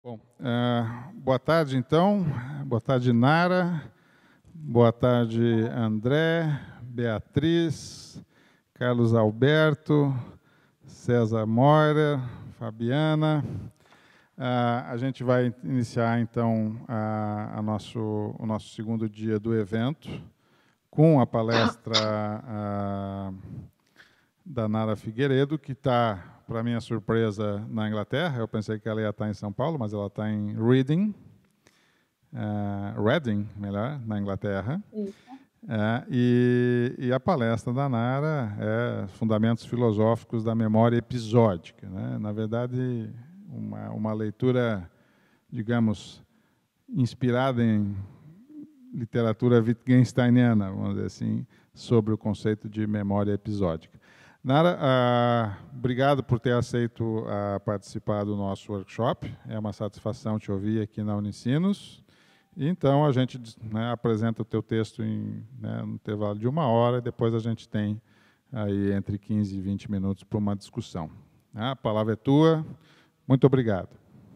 Bom, boa tarde, então. Boa tarde, Nara. Boa tarde, André, Beatriz, Carlos Alberto, César Moira, Fabiana. A gente vai iniciar, então, o nosso segundo dia do evento com a palestra da Nara Figueiredo, que está, para minha surpresa, na Inglaterra. Eu pensei que ela ia estar em São Paulo, mas ela está em Reading, melhor, na Inglaterra. E a palestra da Nara é Fundamentos Filosóficos da Memória Episódica, né? Na verdade, uma leitura, digamos, inspirada em literatura wittgensteiniana, vamos dizer assim, sobre o conceito de memória episódica. Nara, obrigado por ter aceito participar do nosso workshop. É uma satisfação te ouvir aqui na Unicinos. Então, a gente apresenta o teu texto no intervalo de 1 hora, e depois a gente tem aí entre 15 e 20 minutos para uma discussão. A palavra é tua. Muito obrigado.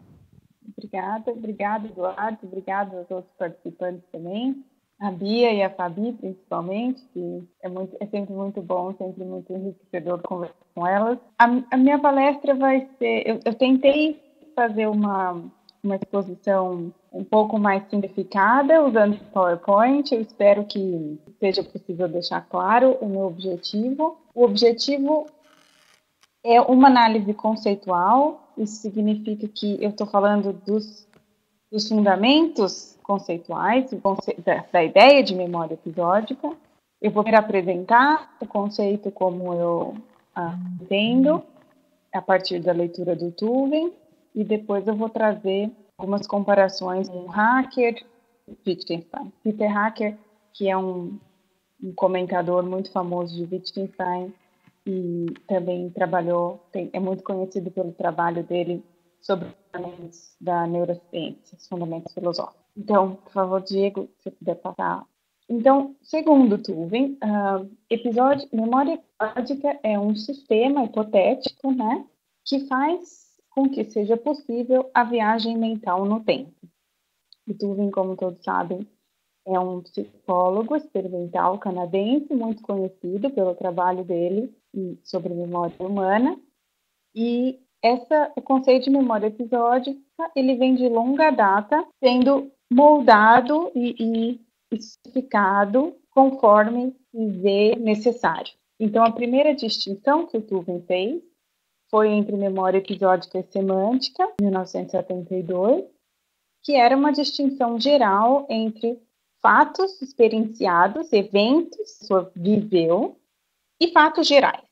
Obrigada, Eduardo. Obrigada aos outros participantes também. A Bia e a Fabi, principalmente, que é sempre muito bom, sempre muito enriquecedor conversar com elas. A minha palestra vai ser... Eu tentei fazer uma exposição um pouco mais simplificada, usando PowerPoint. Eu espero que seja possível deixar claro o meu objetivo. O objetivo é uma análise conceitual. Isso significa que eu estou falando dos fundamentos conceituais, da ideia de memória episódica. Eu vou apresentar o conceito como eu entendo, a partir da leitura do Tuven, e depois eu vou trazer algumas comparações com Hacker e Wittgenstein. Peter Hacker, que é um comentador muito famoso de Wittgenstein, e também é muito conhecido pelo trabalho dele sobre os fundamentos da neurociência, os fundamentos filosóficos. Então, por favor, Diego, se você puder passar. Então, segundo Tuven, memória episódica é um sistema hipotético, né, que faz com que seja possível a viagem mental no tempo. O Tuven, como todos sabem, é um psicólogo experimental canadense, muito conhecido pelo trabalho dele sobre memória humana. E o conceito de memória episódica, ele vem de longa data, sendo moldado e especificado conforme se vê necessário. Então, a primeira distinção que o Tuven fez foi entre memória episódica e semântica, em 1972, que era uma distinção geral entre fatos experienciados, eventos que a pessoa viveu, e fatos gerais.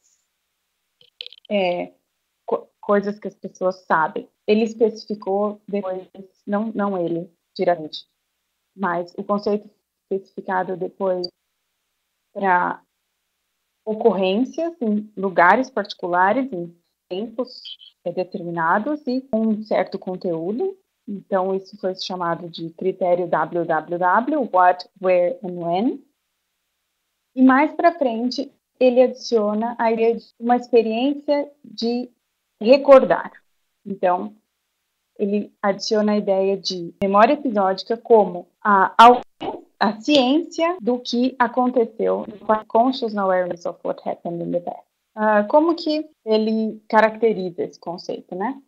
Coisas que as pessoas sabem. Ele especificou depois, não ele diretamente, mas o conceito especificado depois para ocorrências em lugares particulares, em tempos determinados e com um certo conteúdo. Então, isso foi chamado de critério WWW, What, Where and When. E mais para frente, ele adiciona a ideia de uma experiência de recordar. Então, ele adiciona a ideia de memória episódica como a ciência do que aconteceu, conscious awareness of what happened in the past. Como que ele caracteriza esse conceito, né?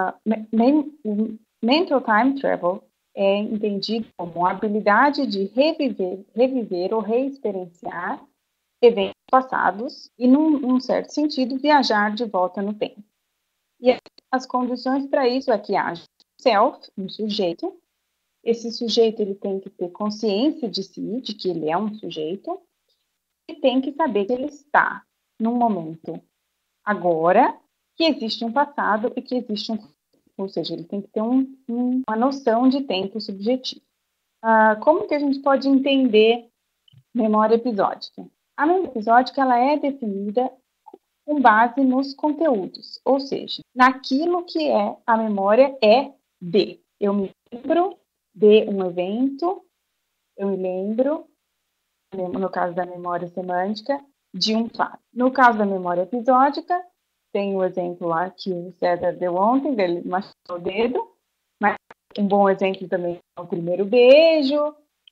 Mental time travel é entendido como a habilidade de reviver ou reexperienciar eventos passados e, num certo sentido, viajar de volta no tempo. E as condições para isso é que haja um sujeito. Esse sujeito ele tem que ter consciência de si, de que ele é um sujeito, e tem que saber que ele está num momento agora, que existe um passado e que existe ou seja, ele tem que ter uma noção de tempo subjetivo. Como que a gente pode entender memória episódica? A memória episódica ela é definida com base nos conteúdos, ou seja, naquilo que a memória é de. Eu me lembro de um evento, eu me lembro, no caso da memória semântica, de um fato. No caso da memória episódica, tem o exemplo lá que o César deu ontem, dele machucou o dedo, Mas um bom exemplo também é o primeiro beijo,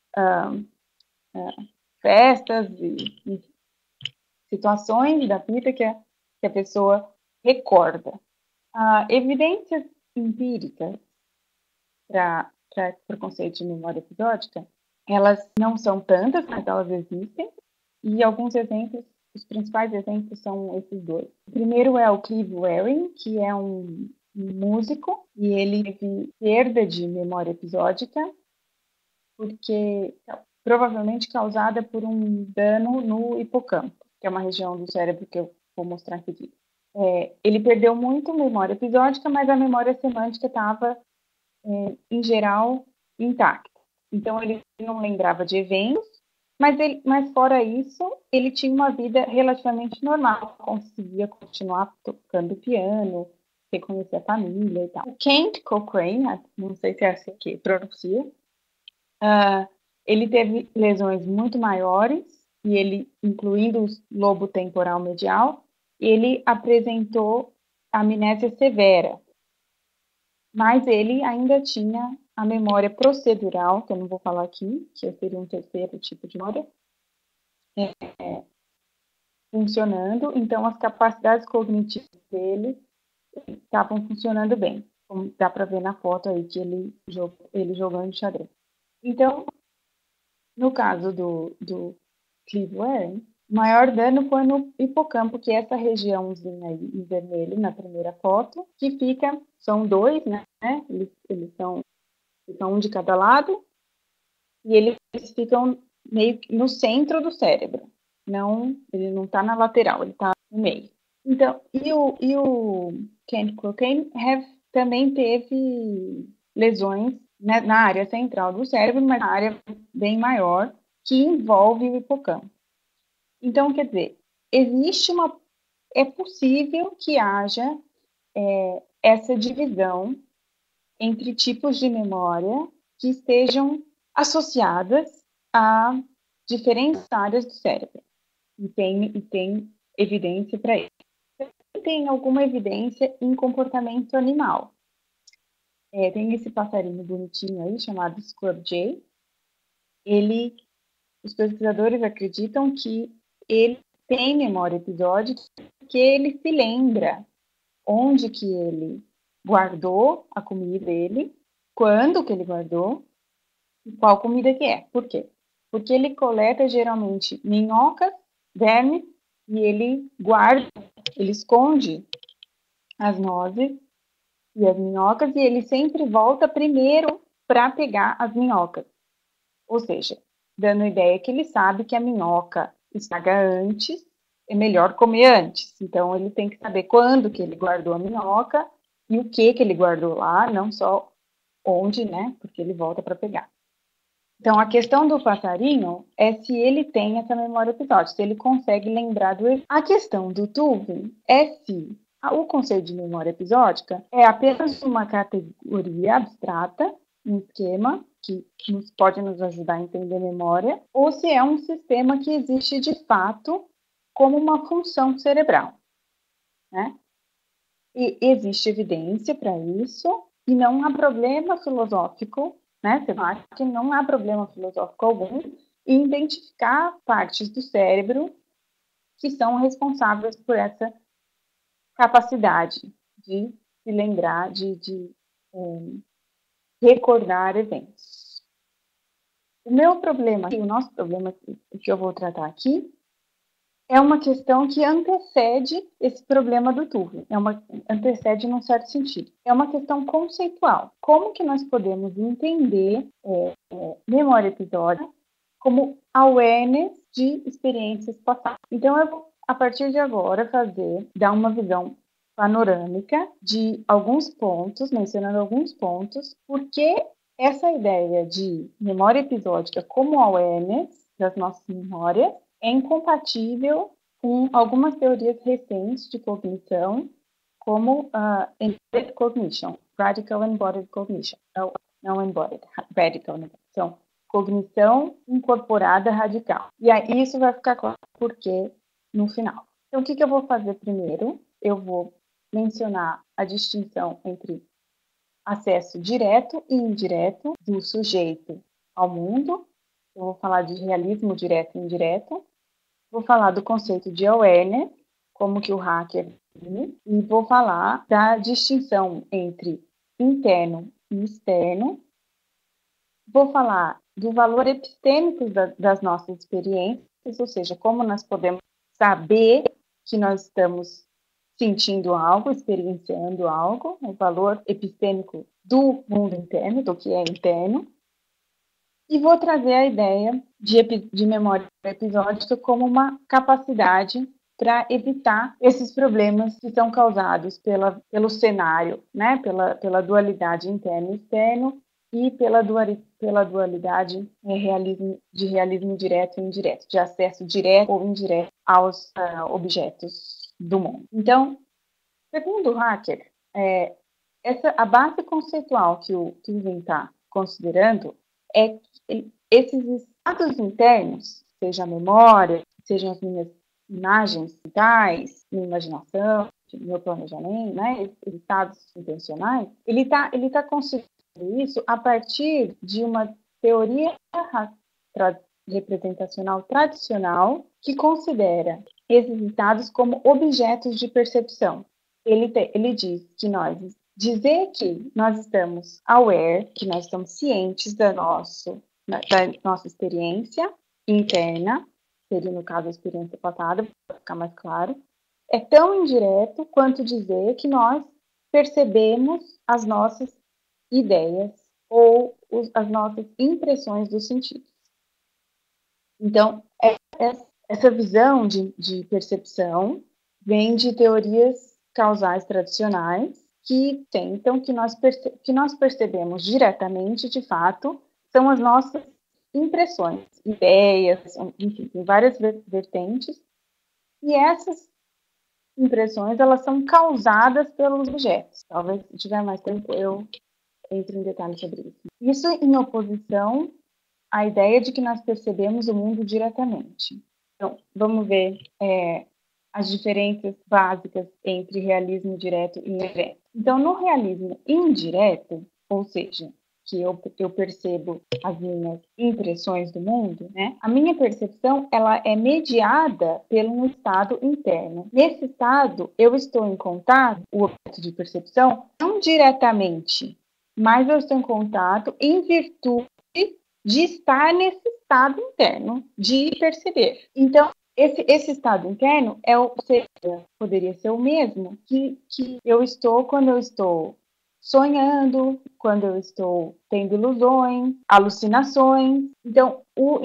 festas e situações da vida que a pessoa recorda. Evidências empíricas para o conceito de memória episódica, elas não são tantas, mas elas existem. E alguns exemplos, os principais exemplos são esses dois. O primeiro é o Clive Waring, que é um músico, e ele teve perda de memória episódica, porque provavelmente causada por um dano no hipocampo, que é uma região do cérebro que eu vou mostrar aqui. Ele perdeu muito memória episódica, mas a memória semântica estava, em geral, intacta. Então, ele não lembrava de eventos, mas fora isso, ele tinha uma vida relativamente normal, conseguia continuar tocando piano, reconhecer a família e tal. O Kent Cochrane, não sei se é assim que pronuncia, ele teve lesões muito maiores, e ele, incluindo o lobo temporal medial, ele apresentou amnésia severa, mas ele ainda tinha a memória procedural, que eu não vou falar aqui, que seria um terceiro tipo de memória, funcionando, então as capacidades cognitivas dele estavam funcionando bem, como dá para ver na foto aí que ele jogando xadrez. Então, no caso do Clive Waring, o maior dano foi no hipocampo, que é essa regiãozinha aí em vermelho na primeira foto, que fica, são dois, né? Eles são um de cada lado, e eles ficam meio que no centro do cérebro. Ele não está na lateral, ele está no meio. Então, e o Kent Cochrane também teve lesões, né, na área central do cérebro, mas na área bem maior, que envolve o hipocampo. Então, quer dizer, é possível que haja essa divisão entre tipos de memória que estejam associadas a diferentes áreas do cérebro. E tem evidência para isso. Tem alguma evidência em comportamento animal. Tem esse passarinho bonitinho aí, chamado Scrub Jay. Os pesquisadores acreditam que ele tem memória episódica, porque ele se lembra onde que ele guardou a comida dele, quando que ele guardou e qual comida que é. Por quê? Porque ele coleta geralmente minhocas, vermes, e ele guarda, ele esconde as nozes e as minhocas, e ele sempre volta primeiro para pegar as minhocas. Ou seja, dando a ideia que ele sabe que a minhoca estraga antes, é melhor comer antes. Então, ele tem que saber quando que ele guardou a minhoca e o que ele guardou lá, não só onde, né? Porque ele volta para pegar. Então, a questão do passarinho é se ele tem essa memória episódica, se ele consegue lembrar do evento. A questão do Turing é se o conceito de memória episódica é apenas uma categoria abstrata, um esquema que pode nos ajudar a entender memória, ou se é um sistema que existe de fato como uma função cerebral, né? E existe evidência para isso, e não há problema filosófico, né? Você acha que não há problema filosófico algum em identificar partes do cérebro que são responsáveis por essa capacidade de se lembrar, de recordar eventos. O nosso problema que eu vou tratar aqui, é uma questão que antecede esse problema do Turing. Antecede num certo sentido. É uma questão conceitual. Como que nós podemos entender memória episódica como awareness de experiências passadas? Então, eu vou, a partir de agora, dar uma visão panorâmica de alguns pontos, mencionando alguns pontos, porque essa ideia de memória episódica como awareness das nossas memórias é incompatível com algumas teorias recentes de cognição, como embodied cognition, radical embodied cognition, não embodied, radical, então, cognição incorporada radical. E aí isso vai ficar claro porque no final. Então, o que eu vou fazer primeiro? Eu vou mencionar a distinção entre acesso direto e indireto do sujeito ao mundo. Eu vou falar de realismo direto e indireto. Vou falar do conceito de awareness, como que o hacker vive, e vou falar da distinção entre interno e externo. Vou falar do valor epistêmico das nossas experiências, ou seja, como nós podemos saber que nós estamos sentindo algo, experienciando algo, o valor epistêmico do mundo interno, do que é interno. E vou trazer a ideia de memória episódica como uma capacidade para evitar esses problemas que são causados pelo cenário, né? pela dualidade interno e externo, e pela dualidade de realismo direto e indireto, de acesso direto ou indireto aos objetos do mundo. Então, segundo o hacker, a base conceitual que o Ivan está considerando é que esses estados internos, seja a memória, sejam as minhas imagens mentais, minha imaginação, meu planejamento, né, esses estados intencionais, ele tá considerando isso a partir de uma teoria representacional tradicional que considera esses estados como objetos de percepção. Ele diz que dizer que nós estamos aware, que nós estamos cientes da nossa experiência interna, seria no caso a experiência passada, para ficar mais claro, é tão indireto quanto dizer que nós percebemos as nossas ideias ou as nossas impressões dos sentidos. Então, essa visão de percepção vem de teorias causais tradicionais que tentam que nós percebemos diretamente, de fato, são as nossas impressões, ideias, enfim, tem várias vertentes, e essas impressões, elas são causadas pelos objetos. Talvez, se tiver mais tempo, eu entre em detalhes sobre isso. Isso em oposição à ideia de que nós percebemos o mundo diretamente. Então, vamos ver as diferenças básicas entre realismo direto e indireto. Então, no realismo indireto, ou seja, que eu percebo as minhas impressões do mundo, né? A minha percepção, ela é mediada pelo estado interno. Nesse estado, eu estou em contato, o objeto de percepção, não diretamente, mas eu estou em contato em virtude de estar nesse estado interno, de perceber. Então, esse estado interno poderia ser o mesmo que eu estou quando eu estou sonhando, quando eu estou tendo ilusões, alucinações. Então,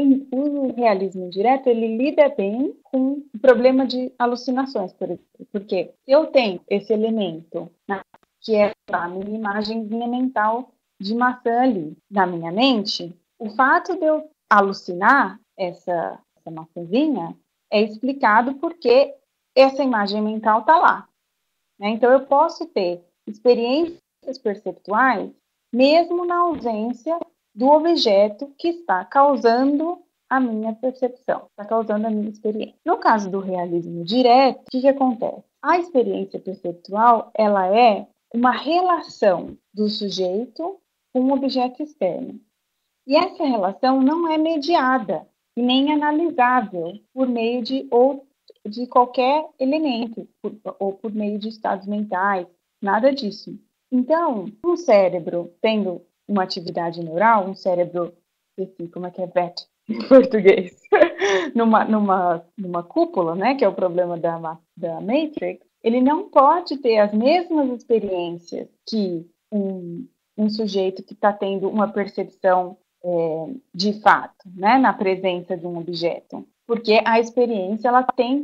o realismo indireto, ele lida bem com o problema de alucinações, por exemplo. Porque se eu tenho esse elemento, né, que é a minha imagenzinha mental de maçã ali na minha mente, o fato de eu alucinar essa maçãzinha é explicado porque essa imagem mental está lá. Né? Então, eu posso ter experiências perceptuais mesmo na ausência do objeto que está causando a minha percepção, está causando a minha experiência. No caso do realismo direto, o que acontece? A experiência perceptual, ela é uma relação do sujeito com um objeto externo. E essa relação não é mediada e nem analisável por meio de qualquer elemento, ou por meio de estados mentais, nada disso. Então, um cérebro tendo uma atividade neural, um cérebro, como é que é VET em português, numa cúpula, né, que é o problema da Matrix, ele não pode ter as mesmas experiências que um sujeito que está tendo uma percepção de fato, né, na presença de um objeto, porque a experiência ela tem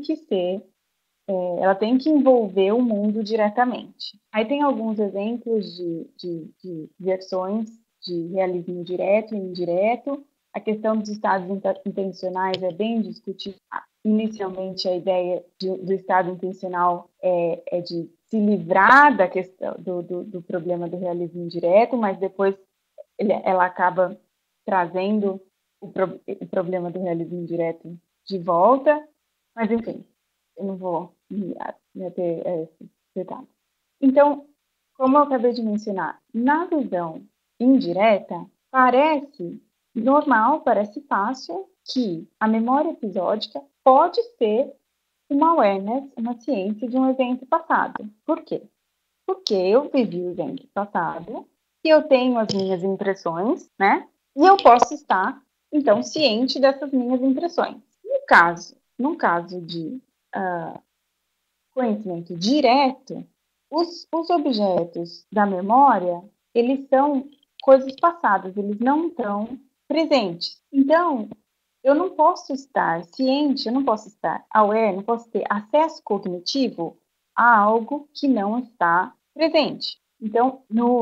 que envolver o mundo diretamente. Aí tem alguns exemplos de versões de realismo direto e indireto. A questão dos estados intencionais é bem discutida. Inicialmente, a ideia do estado intencional é de se livrar da questão do problema do realismo indireto, mas depois ela acaba trazendo o problema do realismo indireto de volta. Mas, enfim, eu não vou me ater a esse detalhe. Então, como eu acabei de mencionar, na visão indireta, parece normal, parece fácil que a memória episódica pode ser uma awareness, uma ciência de um evento passado. Por quê? Porque eu vivi o evento passado e eu tenho as minhas impressões, né? E eu posso estar, então, ciente dessas minhas impressões. No caso de conhecimento direto, os objetos da memória, eles são coisas passadas, eles não estão presentes. Então, eu não posso estar ciente, eu não posso estar aware, não posso ter acesso cognitivo a algo que não está presente. Então,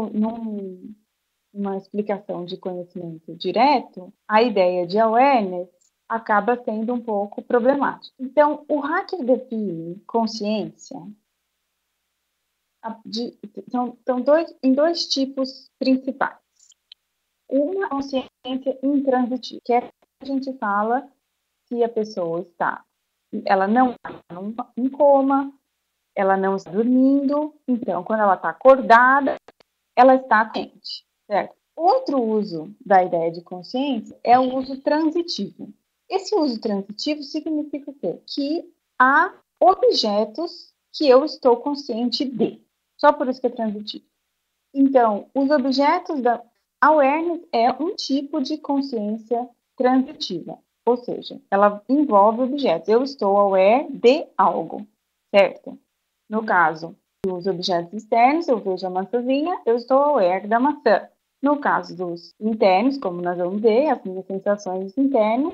numa explicação de conhecimento direto, a ideia de awareness acaba sendo um pouco problemática. Então, o hacker define consciência em dois tipos principais. Uma consciência intransitiva, que é que a gente fala se a pessoa ela não está em coma, ela não está dormindo, então, quando ela está acordada, ela está consciente, certo? Outro uso da ideia de consciência é o uso transitivo. Esse uso transitivo significa o quê? Que há objetos que eu estou consciente de. Só por isso que é transitivo. Então, os objetos da awareness é um tipo de consciência transitiva. Ou seja, ela envolve objetos. Eu estou aware de algo, certo? No caso dos objetos externos, eu vejo a maçãzinha, eu estou aware da maçã. No caso dos internos, como nós vamos ver, as minhas sensações internas,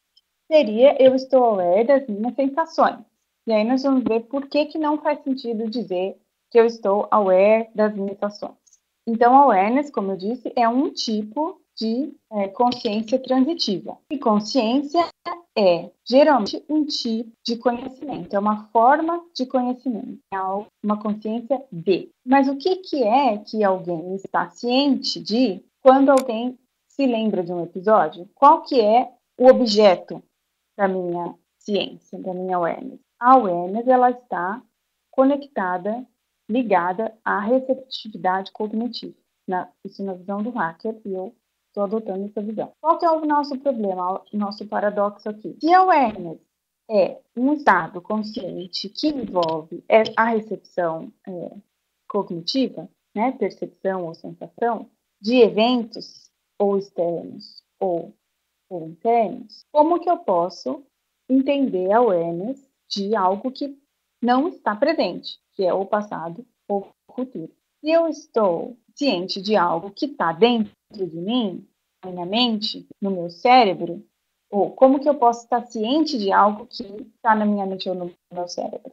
seria eu estou aware das minhas sensações. E aí nós vamos ver por que não faz sentido dizer que eu estou aware das minhas sensações. Então, awareness, como eu disse, é um tipo de consciência transitiva. E consciência é, geralmente, um tipo de conhecimento, é uma forma de conhecimento, é uma consciência de. Mas o que é que alguém está ciente de quando alguém se lembra de um episódio? Qual que é o objeto da minha ciência, da minha awareness? A awareness, ela está conectada, ligada à receptividade cognitiva. Isso na visão do hacker, e eu estou adotando essa visão. Qual que é o nosso problema, o nosso paradoxo aqui? Se a awareness é um estado consciente que envolve a recepção cognitiva, né, percepção ou sensação, de eventos ou externos ou internos, como que eu posso entender a awareness de algo que não está presente, que é o passado ou o futuro? Se eu estou ciente de algo que está dentro de mim, na minha mente, no meu cérebro, ou como que eu posso estar ciente de algo que está na minha mente ou no meu cérebro?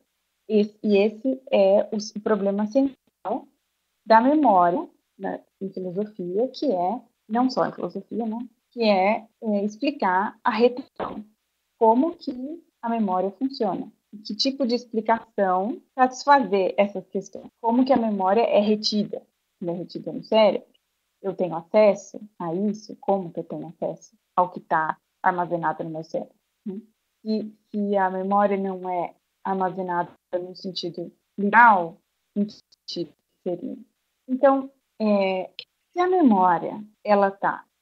Esse é o problema central da memória, em filosofia, que é, não só em filosofia, né, que é explicar a retenção, como que a memória funciona. Que tipo de explicação satisfazer essas questões? Como que a memória é retida? Ela é retida no cérebro? Eu tenho acesso a isso? Como que eu tenho acesso ao que está armazenado no meu cérebro? E se a memória não é armazenada no sentido literal, em que sentido seria? Então, se a memória ela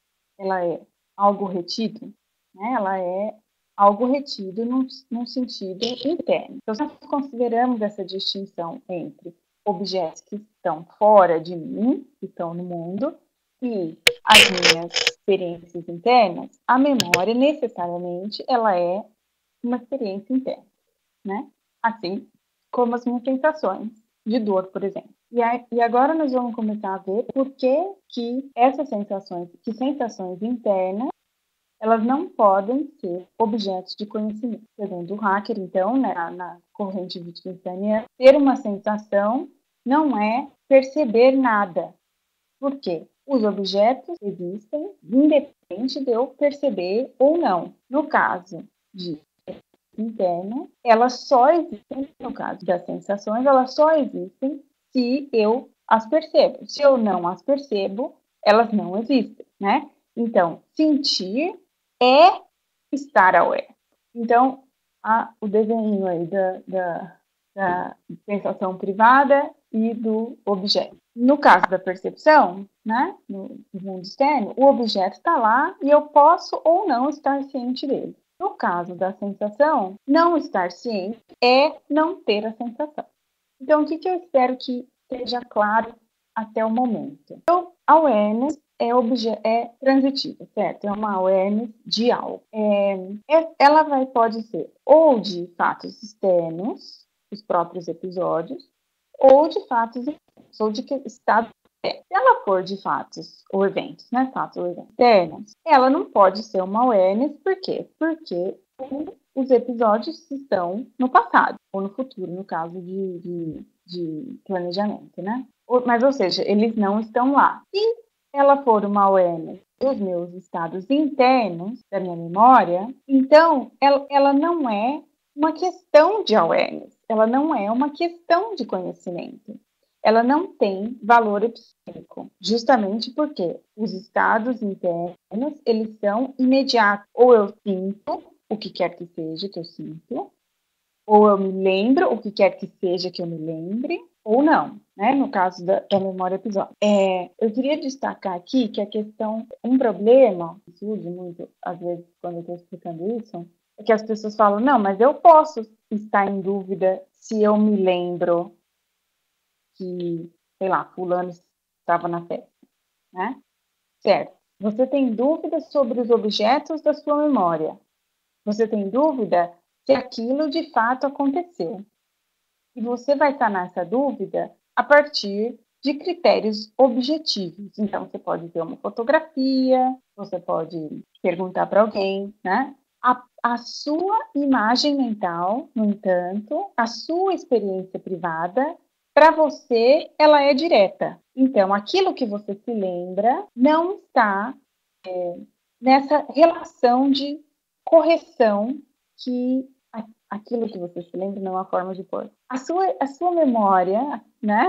é algo retido, né? Ela é algo retido num sentido interno. Então, se nós consideramos essa distinção entre objetos que estão fora de mim, que estão no mundo, e as minhas experiências internas, a memória necessariamente ela é uma experiência interna, né? Assim como as minhas sensações de dor, por exemplo. E agora nós vamos começar a ver por que essas sensações internas, elas não podem ser objetos de conhecimento. Segundo o hacker, então, né, na corrente wittgensteiniana, ter uma sensação não é perceber nada. Por quê? Os objetos existem independente de eu perceber ou não. No caso de interna, elas só existem, no caso das sensações, elas só existem se eu as percebo. Se eu não as percebo, elas não existem, né? Então, sentir é estar aware. Então, o desenho aí da sensação privada e do objeto. No caso da percepção, né, no mundo externo, o objeto está lá e eu posso ou não estar ciente dele. No caso da sensação, não estar ciente é não ter a sensação. Então, o que eu espero que seja claro até o momento? Então, a awareness é transitiva, certo? É uma awareness de algo. Ela pode ser ou de fatos externos, os próprios episódios, ou de fatos internos, ou de estado. Se ela for de fatos ou eventos, né? Fatos ou eventos externos, ela não pode ser uma awareness, por quê? Porque os episódios estão no passado, ou no futuro, no caso de planejamento, né? Mas, ou seja, eles não estão lá. Se ela for uma awareness dos meus estados internos, da minha memória, então ela não é uma questão de awareness, ela não é uma questão de conhecimento. Ela não tem valor epistêmico, justamente porque os estados internos, eles são imediatos. Ou eu sinto o que quer que seja que eu sinto, ou eu me lembro o que quer que seja que eu me lembre, ou não, né? No caso da memória episódica. Eu queria destacar aqui que a questão, um problema que surge muito, às vezes, quando eu estou explicando isso, é que as pessoas falam, não, mas eu posso estar em dúvida se eu me lembro que, sei lá, fulano estava na festa, né? Certo. Você tem dúvidas sobre os objetos da sua memória. Você tem dúvida se aquilo de fato aconteceu. E você vai sanar essa dúvida a partir de critérios objetivos. Então, você pode ver uma fotografia, você pode perguntar para alguém, né? A sua imagem mental, no entanto, a sua experiência privada, para você, ela é direta. Então, aquilo que você se lembra não está nessa relação de correção que aquilo que você se lembra não é uma forma de pôr. A sua memória, né?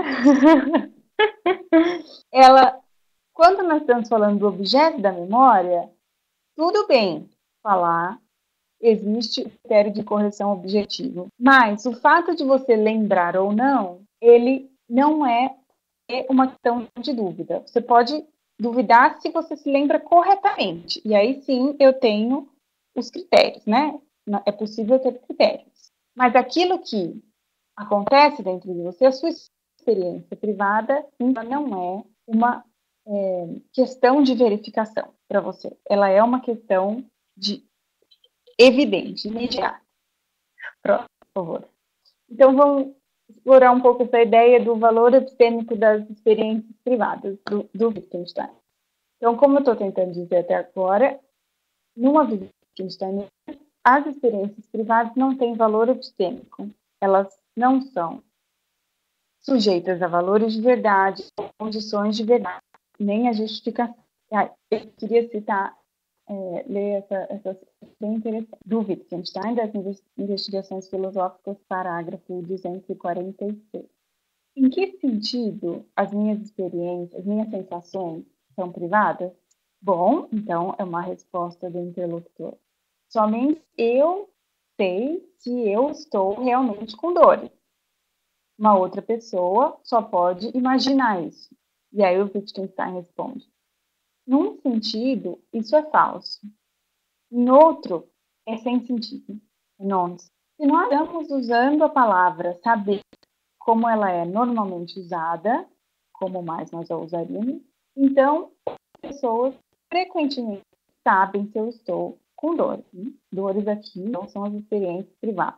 Ela, quando nós estamos falando do objeto da memória, tudo bem falar, existe o critério de correção objetivo. Mas o fato de você lembrar ou não, ele não é uma questão de dúvida. Você pode duvidar se você se lembra corretamente. E aí sim eu tenho os critérios, né? É possível ter critérios. Mas aquilo que acontece dentro de você, a sua experiência privada, não é uma questão de verificação para você. Ela é uma questão de evidente, imediata. Próximo, por favor. Então, vamos explorar um pouco essa ideia do valor epistêmico das experiências privadas do Wittgenstein. Então, como eu estou tentando dizer até agora, numa visão Wittgenstein, as experiências privadas não têm valor epistêmico. Elas não são sujeitas a valores de verdade, condições de verdade, nem a justificação. Eu queria citar, ler essa bem interessante, do Wittgenstein, das investigações filosóficas, parágrafo 246. Em que sentido as minhas experiências, as minhas sensações são privadas? Bom, então é uma resposta do interlocutor. Somente eu sei se eu estou realmente com dores. Uma outra pessoa só pode imaginar isso. E aí o Wittgenstein responde: num sentido, isso é falso. Em outro, é sem sentido. Nós, se nós estamos usando a palavra saber como ela é normalmente usada, como mais nós a usaríamos, então as pessoas frequentemente sabem se eu estou com dores. Dores aqui não são as experiências privadas.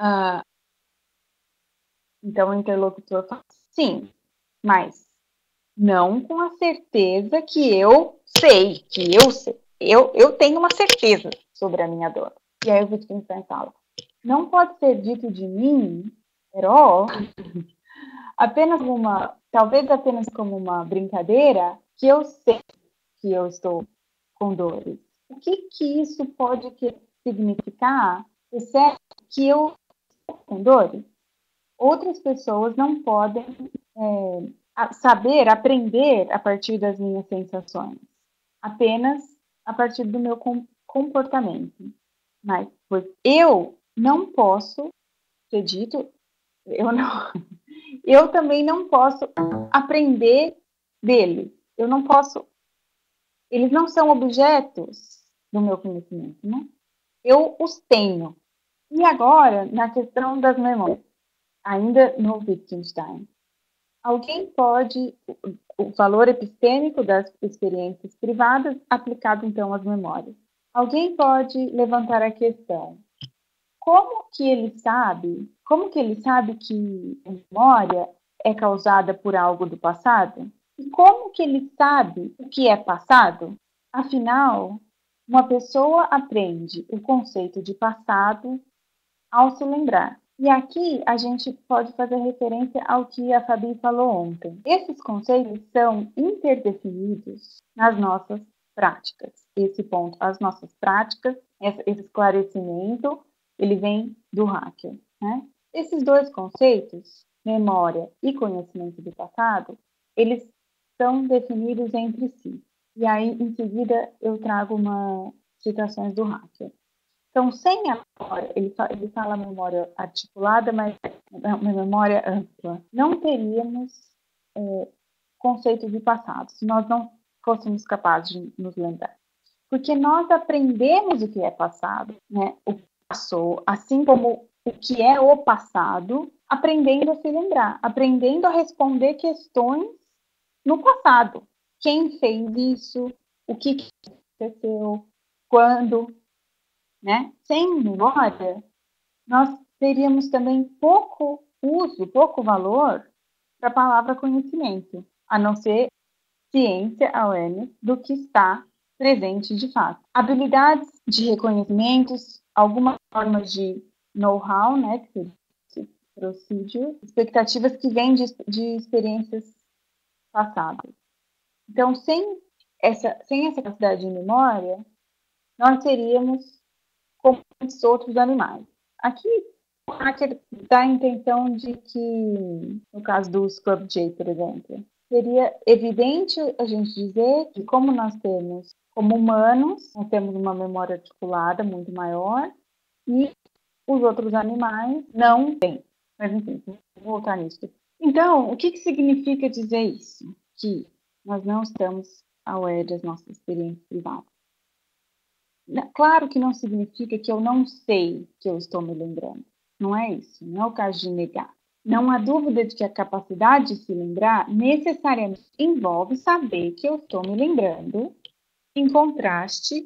Então o interlocutor fala, sim, mas não com a certeza que eu sei, Eu tenho uma certeza sobre a minha dor. E aí o Wittgenstein fala, não pode ser dito de mim, Heró, talvez apenas como uma brincadeira, que eu sei que eu estou com dores. O que isso pode significar, exceto que eu estou com dores? Outras pessoas não podem aprender a partir das minhas sensações, apenas a partir do meu comportamento. Mas, pois eu não posso, acredito, eu também não posso aprender deles. Eu não posso... Eles não são objetos do meu conhecimento, né? Eu os tenho. E agora, na questão das memórias, ainda no Wittgenstein, alguém pode... O valor epistêmico das experiências privadas aplicado, então, às memórias. Alguém pode levantar a questão: como que ele sabe que a memória é causada por algo do passado? E como que ele sabe o que é passado? Afinal, uma pessoa aprende o conceito de passado ao se lembrar. E aqui a gente pode fazer referência ao que a Fabi falou ontem. Esses conceitos são interdefinidos nas nossas práticas. Esse ponto, as nossas práticas, esse esclarecimento, ele vem do Haeckel, né? Esses dois conceitos, memória e conhecimento do passado, eles são definidos entre si. E aí, em seguida, eu trago umas citações do Haeckel. Então, sem a memória, ele fala memória articulada, mas uma memória ampla. Não teríamos conceito de passado, se nós não fôssemos capazes de nos lembrar. Porque nós aprendemos o que é passado, né? O que passou, assim como o que é o passado, aprendendo a se lembrar, aprendendo a responder questões no passado. Quem fez isso? O que aconteceu? Quando? Né? Sem memória, nós teríamos também pouco uso, pouco valor para a palavra conhecimento, a não ser ciência, awareness, do que está presente de fato. Habilidades de reconhecimentos, algumas formas de know-how, né, procedure, expectativas que vêm de experiências passadas. Então, sem essa capacidade de memória, nós seríamos como os outros animais. Aqui, o Haeckel dá a intenção de que, no caso do Scrub Jay, por exemplo, seria evidente a gente dizer que, como nós temos, como humanos, nós temos uma memória articulada muito maior e os outros animais não têm. Mas, enfim, vou voltar nisso. Então, o que significa dizer isso? Que nós não estamos aware das nossas experiências privadas. Claro que não significa que eu não sei que eu estou me lembrando. Não é isso, não é o caso de negar. Não há dúvida de que a capacidade de se lembrar necessariamente envolve saber que eu estou me lembrando, em contraste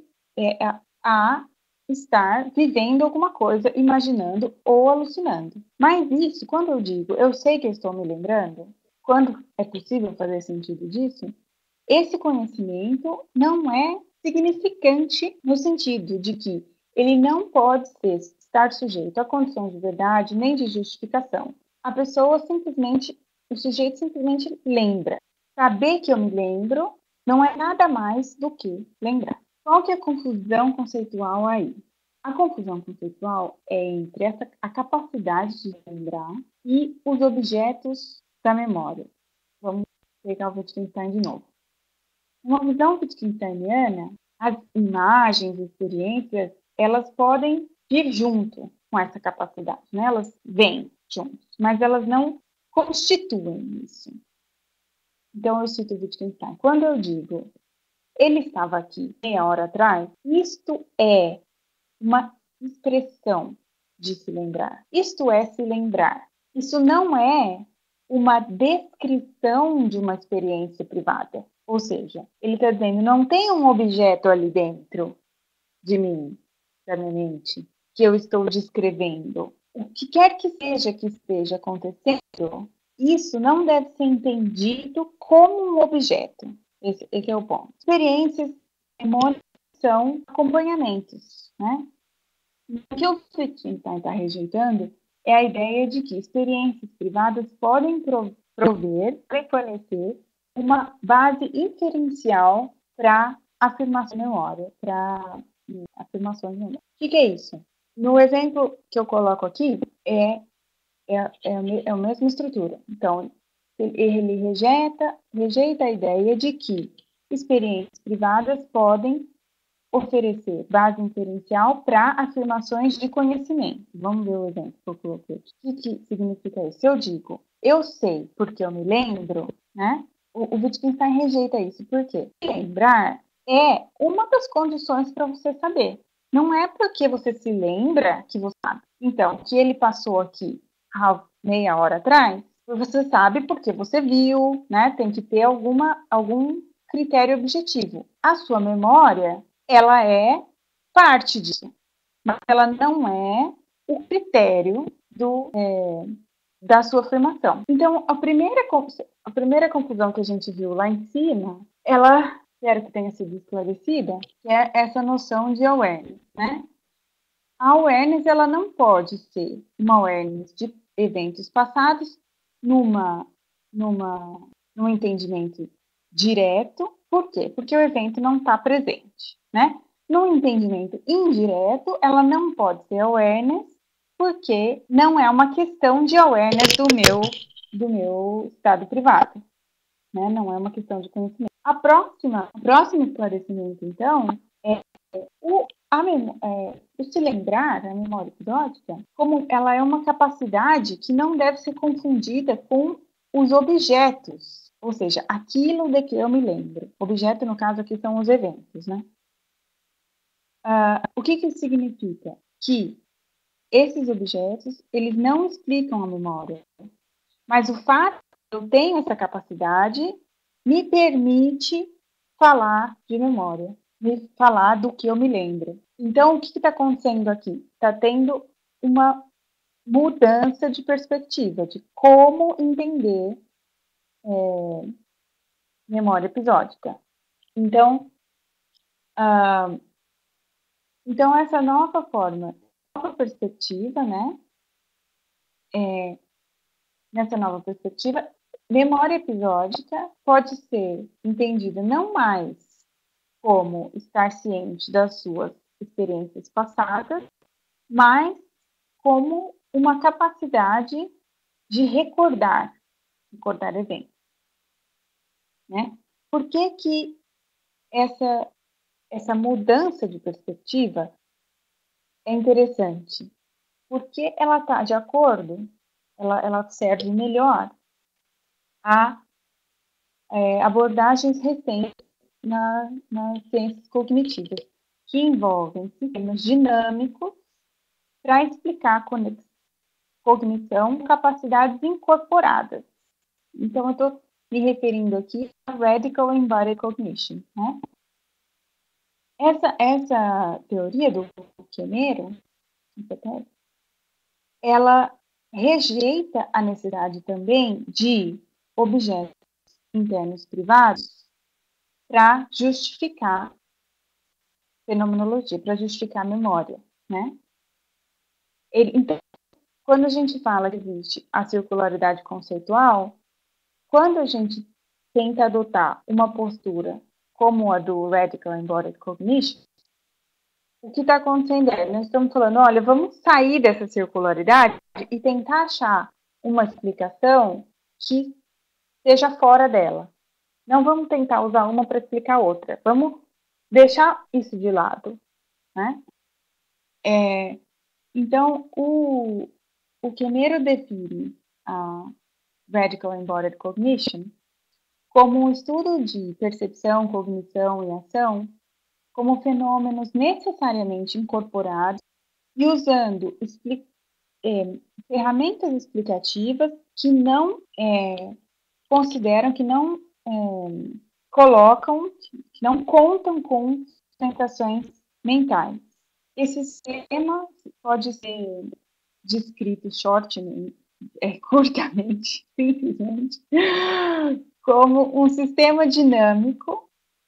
a estar vivendo alguma coisa, imaginando ou alucinando. Mas isso, quando eu digo eu sei que eu estou me lembrando, quando é possível fazer sentido disso, esse conhecimento não é significante no sentido de que ele não pode estar sujeito a condições de verdade nem de justificação. O sujeito simplesmente lembra. Saber que eu me lembro não é nada mais do que lembrar. Qual que é a confusão conceitual aí? A confusão conceitual é entre a capacidade de lembrar e os objetos da memória. Vamos pegar o Wittgenstein de novo. Uma visão wittgensteiniana, as imagens, experiências, elas podem vir junto com essa capacidade, né? Elas vêm juntos, mas elas não constituem isso. Então, eu cito Wittgenstein. Quando eu digo, ele estava aqui meia hora atrás, isto é uma expressão de se lembrar. Isto é se lembrar. Isso não é uma descrição de uma experiência privada. Ou seja, ele está dizendo, não tem um objeto ali dentro de mim, da minha mente, que eu estou descrevendo. O que quer que seja que esteja acontecendo, isso não deve ser entendido como um objeto. Esse é o ponto. Experiências, memórias são acompanhamentos, né? O que o Wittgenstein está rejeitando é a ideia de que experiências privadas podem fornecer uma base inferencial para afirmação de memória, para afirmações de memória. O que é isso? No exemplo que eu coloco aqui, é a mesma estrutura. Então, ele rejeita a ideia de que experiências privadas podem oferecer base inferencial para afirmações de conhecimento. Vamos ver o exemplo que eu coloquei. O que significa isso? Eu digo, eu sei porque eu me lembro, né? O Wittgenstein rejeita isso. Por quê? Lembrar é uma das condições para você saber. Não é porque você se lembra que você sabe. Então, que ele passou aqui há meia hora atrás, você sabe porque você viu, né? Tem que ter algum critério objetivo. A sua memória, ela é parte disso, mas ela não é o critério da sua afirmação. Então, a primeira conclusão que a gente viu lá em cima, ela, espero que tenha sido esclarecida, que é essa noção de awareness, né? A awareness, ela não pode ser uma awareness de eventos passados num entendimento direto. Por quê? Porque o evento não está presente, né? No entendimento indireto, ela não pode ser awareness, porque não é uma questão de awareness do meu estado privado, né? Não é uma questão de conhecimento. O próximo esclarecimento, então, é o se lembrar, a memória episódica, como ela é uma capacidade que não deve ser confundida com os objetos, ou seja, aquilo de que eu me lembro. Objeto, no caso aqui, são os eventos, né? O que isso significa? Que esses objetos, eles não explicam a memória, mas o fato de eu tenho essa capacidade me permite falar de memória, me falar do que eu me lembro. Então, o que está acontecendo aqui? Está tendo uma mudança de perspectiva, de como entender memória episódica. Então, essa nova forma, nova perspectiva, né? Nessa nova perspectiva, memória episódica pode ser entendida não mais como estar ciente das suas experiências passadas, mas como uma capacidade de recordar eventos, né? Por que essa mudança de perspectiva é interessante? Porque ela está de acordo, ela serve melhor a abordagens recentes nas ciências cognitivas, que envolvem sistemas dinâmicos para explicar cognição com capacidades incorporadas. Então, eu estou me referindo aqui a Radical Embodied Cognition, né? Essa teoria do Quemeiro, ela rejeita a necessidade também de objetos internos privados para justificar fenomenologia, para justificar a memória, né? Então, quando a gente fala que existe a circularidade conceitual, quando a gente tenta adotar uma postura como a do Radical Embodied Cognition, o que está acontecendo é, nós estamos falando, olha, vamos sair dessa circularidade e tentar achar uma explicação que esteja fora dela. Não vamos tentar usar uma para explicar outra. Vamos deixar isso de lado, né? Então, o Quemeiro define a Radical Embodied Cognition como um estudo de percepção, cognição e ação como fenômenos necessariamente incorporados e usando ferramentas explicativas que não consideram, que não colocam, que não contam com sustentações mentais. Esse sistema pode ser descrito curtamente, simplesmente, como um sistema dinâmico.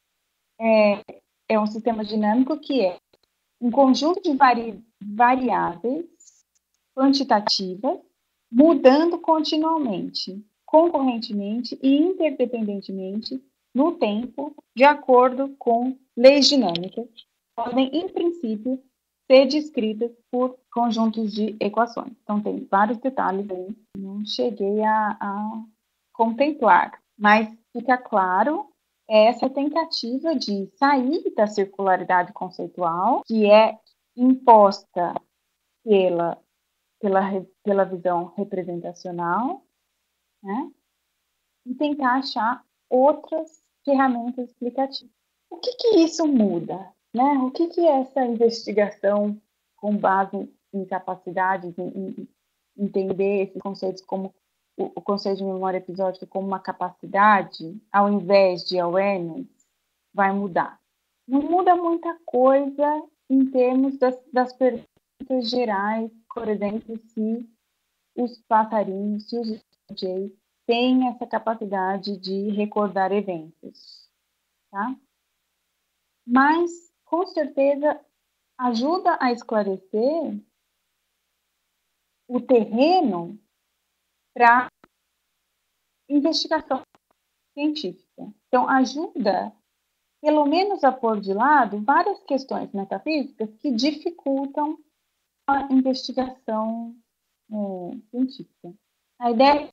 É um sistema dinâmico que é um conjunto de variáveis quantitativas mudando continuamente, concorrentemente e interdependentemente no tempo, de acordo com leis dinâmicas, podem, em princípio, ser descritas por conjuntos de equações. Então, tem vários detalhes aí, não cheguei a contemplar, mas fica claro essa tentativa de sair da circularidade conceitual, que é imposta pela visão representacional, né? E tentar achar outras ferramentas explicativas. O que isso muda? Né? O que essa investigação com base em capacidades, em entender esses conceitos como o conceito de memória episódica como uma capacidade, ao invés de awareness, vai mudar? Não muda muita coisa em termos das perguntas gerais, por exemplo, se os passarinhos, se os DJs têm essa capacidade de recordar eventos, tá? Mas, com certeza, ajuda a esclarecer o terreno para investigação científica. Então, ajuda, pelo menos, a pôr de lado várias questões metafísicas que dificultam a investigação científica. A ideia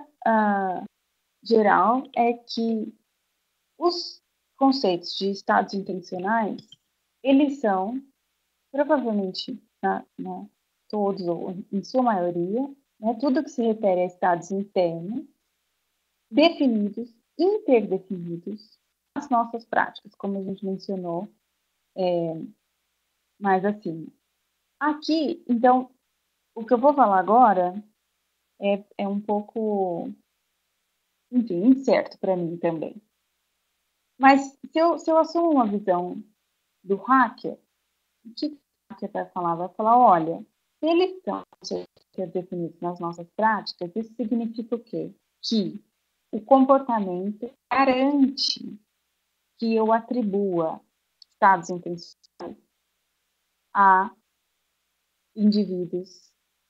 geral é que os conceitos de estados intencionais, eles são, provavelmente, todos, ou em sua maioria, né, tudo que se refere a estados internos, definidos, interdefinidos, nas nossas práticas, como a gente mencionou mais acima. Aqui, então, o que eu vou falar agora é um pouco, enfim, incerto para mim também. Mas se eu assumo uma visão do hacker, o que o hacker vai falar? Vai falar, olha, se eles estão definidos nas nossas práticas, isso significa o quê? Que o comportamento garante que eu atribua estados intencionais a indivíduos,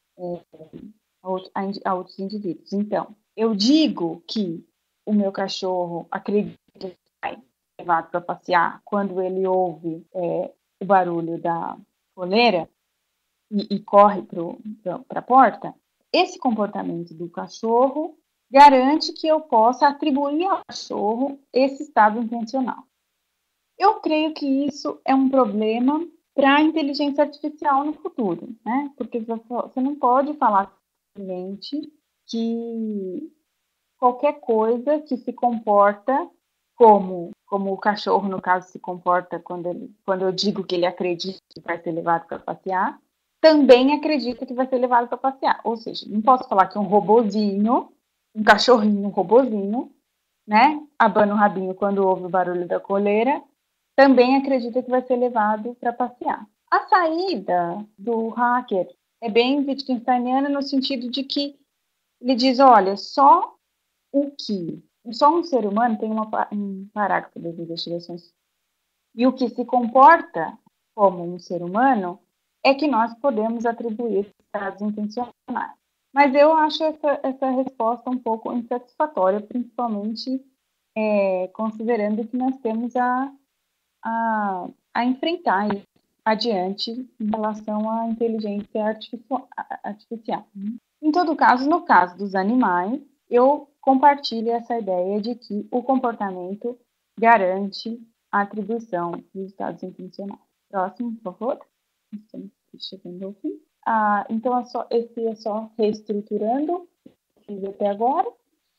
a outros indivíduos. Então, eu digo que o meu cachorro acredita que vai levado para passear quando ele ouve o barulho da coleira e corre para a porta. Esse comportamento do cachorro garante que eu possa atribuir ao cachorro esse estado intencional. Eu creio que isso é um problema para a inteligência artificial no futuro, né? Porque você não pode falar simplesmente que qualquer coisa que se comporta como o cachorro, no caso, se comporta quando eu digo que ele acredita que vai ser levado para passear, também acredita que vai ser levado para passear. Ou seja, não posso falar que um robozinho, um cachorrinho, um robozinho, né, abana o rabinho quando ouve o barulho da coleira, também acredita que vai ser levado para passear. A saída do hacker é bem Wittgensteiniana no sentido de que ele diz, olha, só um ser humano tem um parágrafo das investigações, e o que se comporta como um ser humano é que nós podemos atribuir estados intencionais. Mas eu acho essa resposta um pouco insatisfatória, principalmente considerando que nós temos a enfrentar adiante em relação à inteligência artificial. Em todo caso, no caso dos animais, eu compartilho essa ideia de que o comportamento garante a atribuição dos estados intencionais. Próximo, por favor. Estamos chegando ao fim. Então, esse é só reestruturando o que fiz até agora.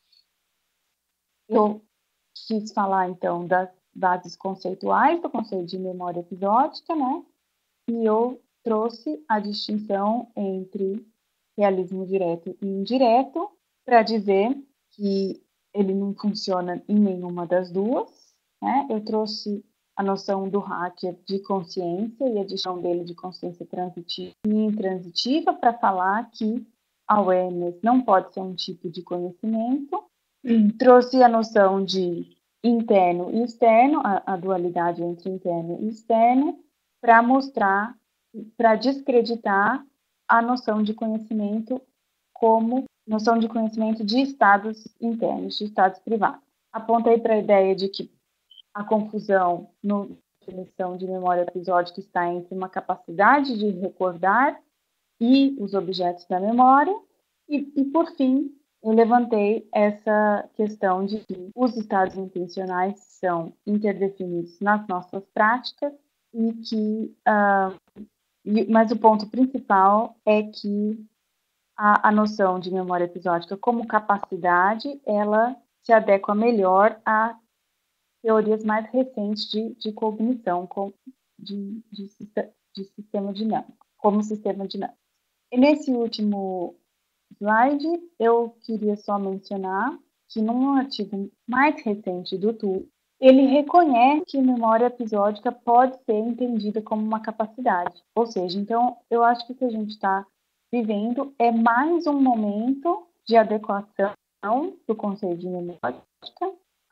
Eu quis falar, então, das bases conceituais do conceito de memória episódica, né? E eu trouxe a distinção entre realismo direto e indireto, para dizer que ele não funciona em nenhuma das duas, né? Eu trouxe a noção do hacker de consciência e a distinção dele de consciência transitiva e intransitiva para falar que a awareness não pode ser um tipo de conhecimento. Trouxe a noção de interno e externo, a dualidade entre interno e externo, para mostrar, para descreditar a noção de conhecimento como noção de conhecimento de estados internos, de estados privados. Apontei para a ideia de que a confusão na definição de memória episódica está entre uma capacidade de recordar e os objetos da memória. E por fim, eu levantei essa questão de que os estados intencionais são interdefinidos nas nossas práticas e que... mas o ponto principal é que a noção de memória episódica como capacidade, ela se adequa melhor a teorias mais recentes de cognição, de sistema dinâmico, como sistema dinâmico. E nesse último slide, eu queria só mencionar que num artigo mais recente do TUI, ele reconhece que memória episódica pode ser entendida como uma capacidade. Ou seja, então, eu acho que o que a gente está vivendo é mais um momento de adequação do conceito de memória episódica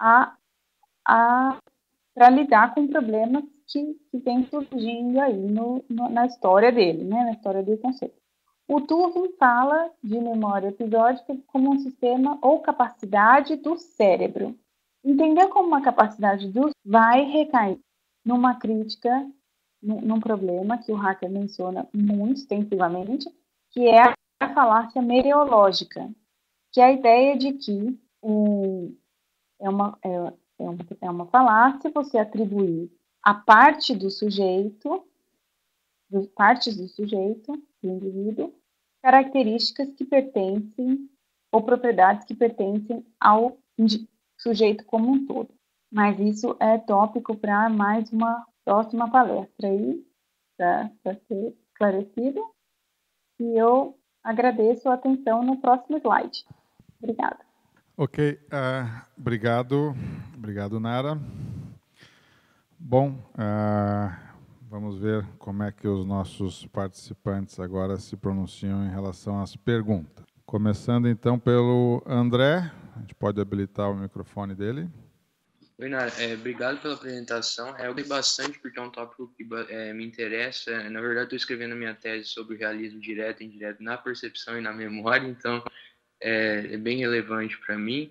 para lidar com problemas que vem surgindo aí na história dele, né, na história do conceito. O Turing fala de memória episódica como um sistema ou capacidade do cérebro. Entender como uma capacidade do vai recair numa crítica, num problema que o Hacker menciona muito extensivamente, que é a falácia mereológica, que é a ideia de que é uma falácia você atribuir a parte do sujeito, partes do sujeito, do indivíduo, características que pertencem ou propriedades que pertencem ao sujeito como um todo. Mas isso é tópico para mais uma próxima palestra aí, para ser esclarecido. E eu agradeço a atenção no próximo slide. Obrigada. Ok, obrigado, Nara. Bom, vamos ver como é que os nossos participantes agora se pronunciam em relação às perguntas. Começando então pelo André, a gente pode habilitar o microfone dele. Oi, Nara, obrigado pela apresentação. Eu gostei bastante porque é um tópico que me interessa. Na verdade, estou escrevendo a minha tese sobre o realismo direto e indireto na percepção e na memória, então é bem relevante para mim.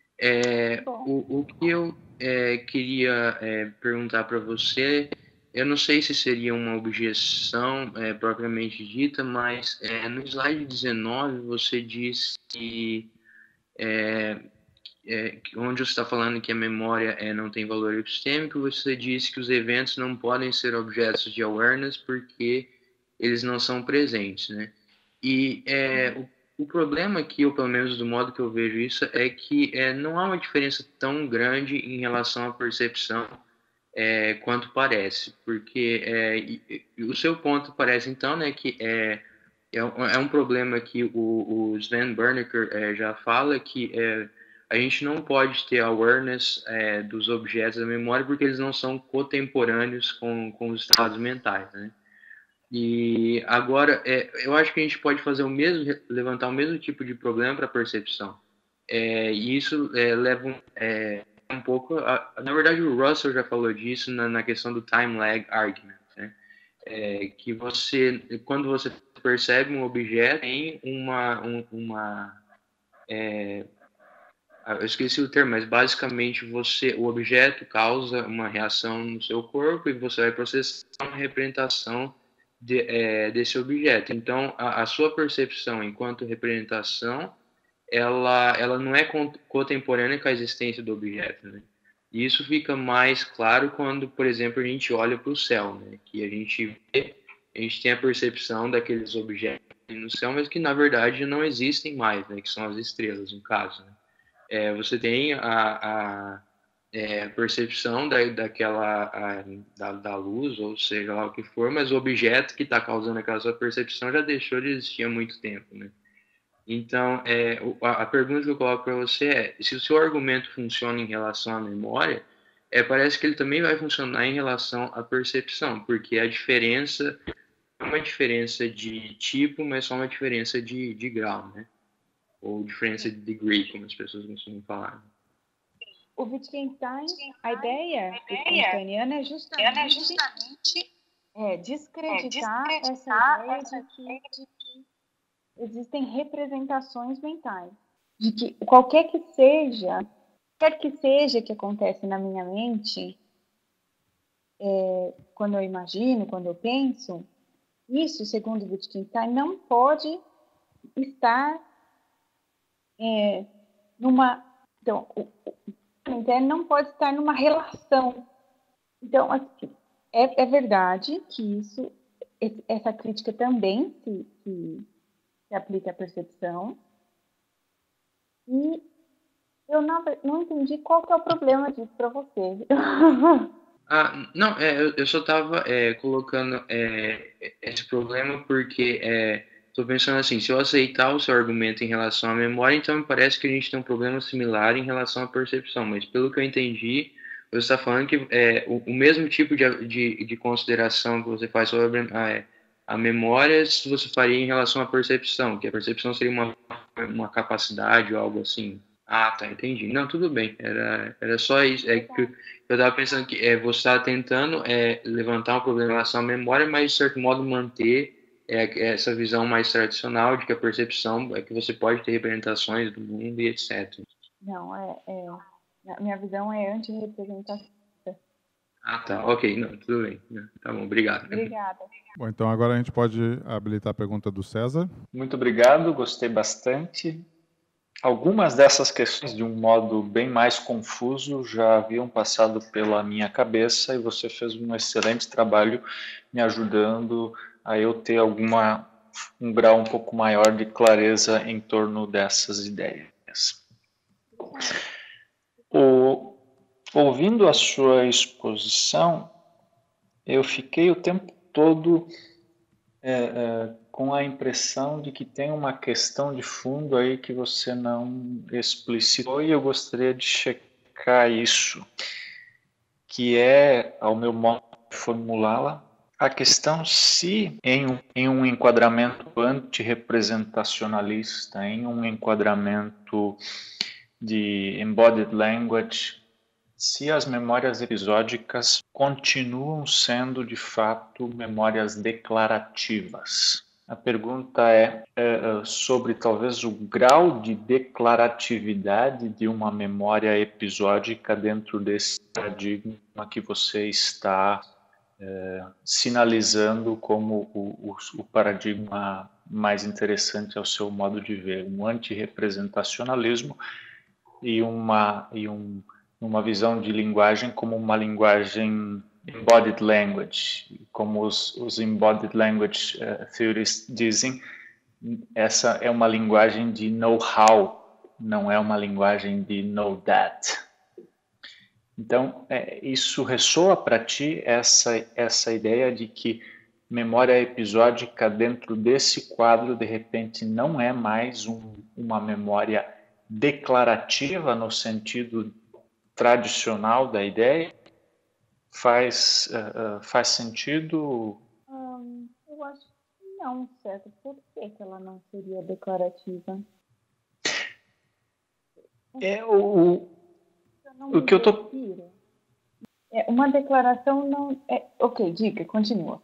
O que eu queria perguntar para você, eu não sei se seria uma objeção propriamente dita, mas no slide 19 você diz que onde você está falando que a memória não tem valor epistêmico, você disse que os eventos não podem ser objetos de awareness porque eles não são presentes, né? E o problema aqui, ou pelo menos do modo que eu vejo isso, é que não há uma diferença tão grande em relação à percepção quanto parece, porque o seu ponto parece então, né, que é um problema que o Sven Bernecker já fala que a gente não pode ter awareness dos objetos da memória porque eles não são contemporâneos com os estados mentais, né? E agora, eu acho que a gente pode fazer levantar o mesmo tipo de problema para a percepção. E isso leva um pouco... na verdade, o Russell já falou disso na questão do time lag argument, né? Que quando você percebe um objeto, tem eu esqueci o termo, mas basicamente o objeto causa uma reação no seu corpo e você vai processar uma representação desse objeto. Então, a sua percepção enquanto representação, ela não é contemporânea com a existência do objeto, né? E isso fica mais claro quando, por exemplo, a gente olha para o céu, né? Que a gente tem a percepção daqueles objetos no céu, mas que na verdade não existem mais, né? Que são as estrelas, no caso, né? Você tem a percepção da luz, ou seja lá o que for, mas o objeto que está causando aquela sua percepção já deixou de existir há muito tempo, né? Então, a pergunta que eu coloco para você é, se o seu argumento funciona em relação à memória, parece que ele também vai funcionar em relação à percepção, porque a diferença não é uma diferença de tipo, mas só uma diferença de grau, né? Ou diferença de degree, como as pessoas costumam falar. O Wittgenstein, a ideia wittgensteiniana é justamente descreditar essa ideia de que existem representações mentais, de que qualquer que seja que acontece na minha mente, quando eu imagino, quando eu penso, isso, segundo Wittgenstein, não pode estar então, o interno não pode estar numa relação. Então, assim, é verdade que essa crítica também se se aplica à percepção. E eu não entendi qual que é o problema disso para você. Não, eu só estava colocando esse problema porque estou pensando assim, se eu aceitar o seu argumento em relação à memória, então me parece que a gente tem um problema similar em relação à percepção, mas pelo que eu entendi, você está falando que o mesmo tipo de consideração que você faz sobre a memória, você faria em relação à percepção, que a percepção seria uma capacidade ou algo assim. Tá, entendi. Não, tudo bem. Era só isso. É que eu estava pensando que você está tentando levantar um problema em relação à memória, mas, de certo modo, manter essa visão mais tradicional de que a percepção é que você pode ter representações do mundo e etc. Não, a minha visão é antirrepresentativa. Tá. Ok. Não, tudo bem. Tá bom, obrigado. Obrigada. Bom, então agora a gente pode habilitar a pergunta do César. Muito obrigado, gostei bastante. Algumas dessas questões, de um modo bem mais confuso, já haviam passado pela minha cabeça e você fez um excelente trabalho me ajudando a eu ter um grau um pouco maior de clareza em torno dessas ideias. Ouvindo a sua exposição, eu fiquei o tempo todo com a impressão de que tem uma questão de fundo aí que você não explicitou e eu gostaria de checar isso, que é, ao meu modo de formulá-la, a questão se em um enquadramento antirrepresentacionalista, em um enquadramento de embodied language, se as memórias episódicas continuam sendo, de fato, memórias declarativas. A pergunta é sobre talvez o grau de declaratividade de uma memória episódica dentro desse paradigma que você está sinalizando como o paradigma mais interessante ao seu modo de ver, um antirrepresentacionalismo e uma visão de linguagem como uma linguagem embodied language, como os embodied language theorists dizem, essa é uma linguagem de know-how, não é uma linguagem de know that. Então, isso ressoa para ti, essa ideia de que memória episódica dentro desse quadro, de repente, não é mais uma memória declarativa no sentido tradicional da ideia? Faz sentido? Eu acho que não, certo? Por que ela não seria declarativa? O que eu tô... Uma declaração não... Ok, diga, continua.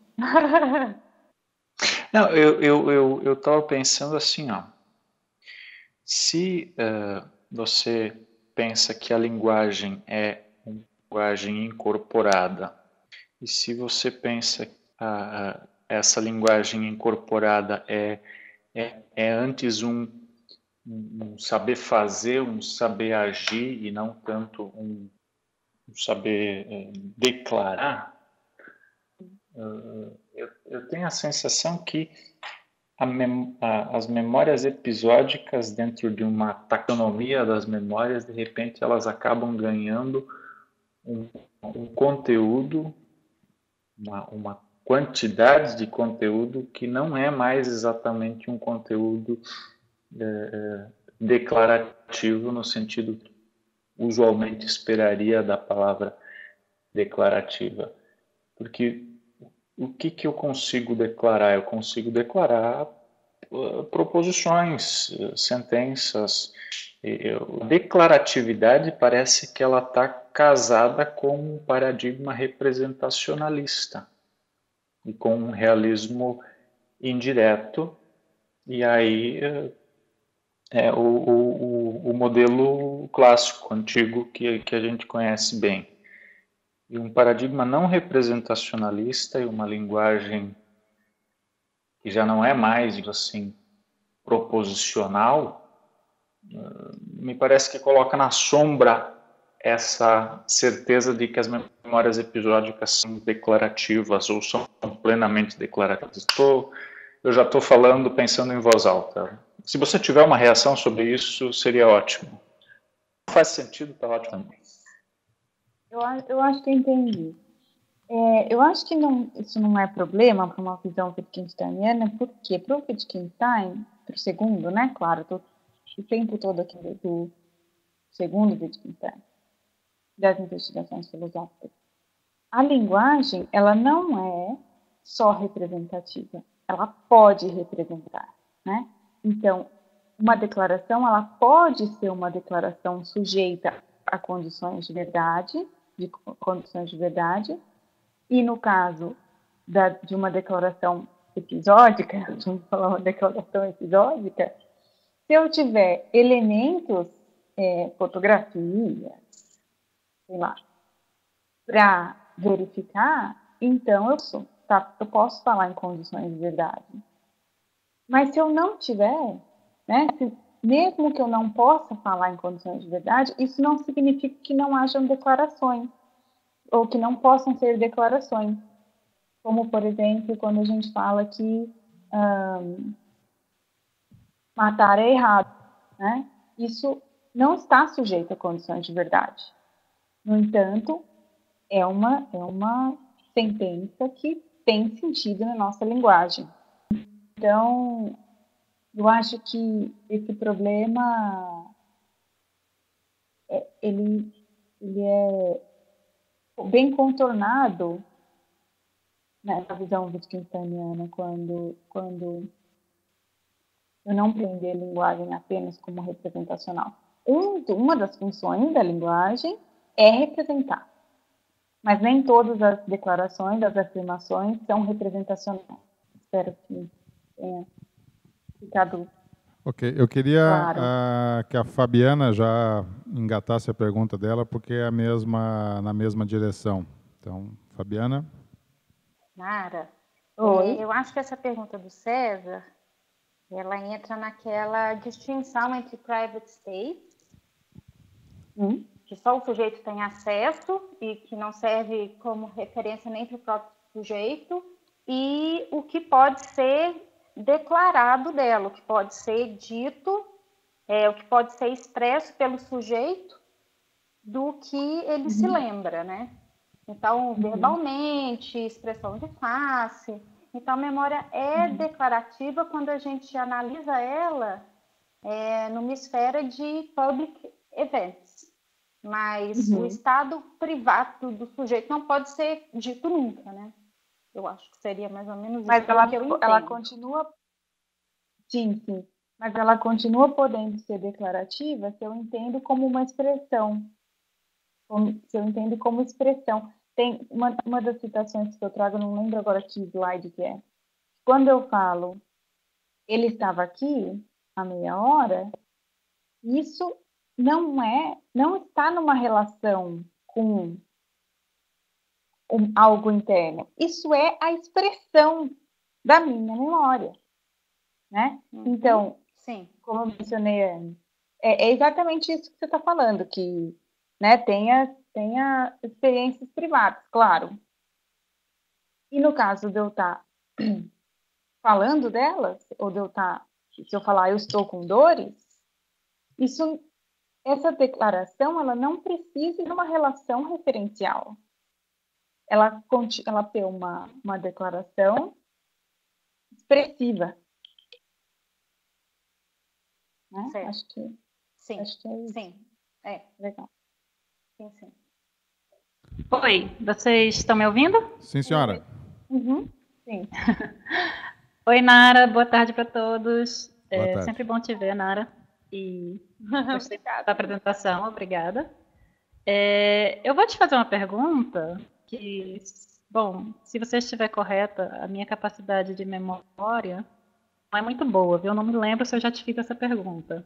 Não, eu estava pensando assim, ó. Se você pensa que a linguagem é uma linguagem incorporada, e se você pensa que essa linguagem incorporada é antes um saber fazer, um saber agir, e não tanto um saber declarar, eu tenho a sensação que as memórias episódicas, dentro de uma taxonomia das memórias, de repente elas acabam ganhando um conteúdo, uma quantidade de conteúdo que não é mais exatamente um conteúdo declarativo no sentido que usualmente esperaria da palavra declarativa. Porque o que eu consigo declarar? Eu consigo declarar proposições, sentenças. A declaratividade parece que ela está casada com um paradigma representacionalista e com um realismo indireto. E aí é o modelo clássico, antigo, que a gente conhece bem. E um paradigma não representacionalista e uma linguagem que já não é mais, assim, proposicional, me parece que coloca na sombra essa certeza de que as memórias episódicas são declarativas ou são plenamente declarativas. Estou eu já estou falando, pensando em voz alta. Se você tiver uma reação sobre isso, seria ótimo. Não faz sentido, está ótimo também. Eu acho que eu entendi. Eu acho que isso não é problema para uma visão wittgensteiniana, porque para o Wittgenstein, para o segundo, né? Claro, estou o tempo todo aqui do segundo Wittgenstein, das investigações filosóficas. A linguagem, ela não é só representativa, ela pode representar, né? Então, uma declaração, ela pode ser uma declaração sujeita a condições de verdade, e no caso de uma declaração episódica, vamos falar uma declaração episódica, se eu tiver elementos, fotografia, sei lá, para verificar, então eu posso falar em condições de verdade. Mas se eu não tiver, né, mesmo que eu não possa falar em condições de verdade, isso não significa que não hajam declarações, ou que não possam ser declarações. Como, por exemplo, quando a gente fala que matar é errado, né? Isso não está sujeito a condições de verdade. No entanto, é uma sentença que tem sentido na nossa linguagem. Então, eu acho que esse problema ele é bem contornado, né, na visão wittgensteiniana, quando eu não prender a linguagem apenas como representacional. Uma das funções da linguagem é representar, mas nem todas as declarações, as afirmações são representacionais. Espero que tenha ficado Ok, eu queria claro. que a Fabiana já engatasse a pergunta dela, porque é na mesma direção. Então, Fabiana. Nara, Oi. eu acho que essa pergunta do César, ela entra naquela distinção entre private states, que só o sujeito tem acesso e que não serve como referência nem para o próprio sujeito, e o que pode ser declarado dela, o que pode ser dito, o que pode ser expresso pelo sujeito do que ele se lembra, né? Então, verbalmente, expressão de face. Então, a memória é declarativa quando a gente analisa ela numa esfera de public events. Mas o estado privado do sujeito não pode ser dito nunca, né? Eu acho que seria mais ou menos isso. Mas que eu entendo. ela continua... Sim. Mas ela continua podendo ser declarativa se eu entendo como uma expressão. Se eu entendo como expressão. Tem uma das citações que eu trago, não lembro agora que slide que é. Quando eu falo, ele estava aqui há meia hora, isso não está numa relação com algo interno. Isso é a expressão da minha memória, né? Então, sim, como eu mencionei antes, é exatamente isso que você está falando, que, né, tenha experiências privadas, claro. E no caso de eu estar falando delas, ou de eu estar, se eu falar eu estou com dores, essa declaração, ela não precisa de uma relação referencial. Ela tem uma declaração expressiva. Né? Certo. Acho que é isso. Sim. Legal. Sim. Oi, vocês estão me ouvindo? Sim, senhora. Sim. Oi, Nara, boa tarde para todos. Boa tarde. Sempre bom te ver, Nara. E gostei da apresentação, obrigada. Eu vou te fazer uma pergunta que, bom, se você estiver correta, a minha capacidade de memória não é muito boa, viu? Eu não me lembro se eu já te fiz essa pergunta.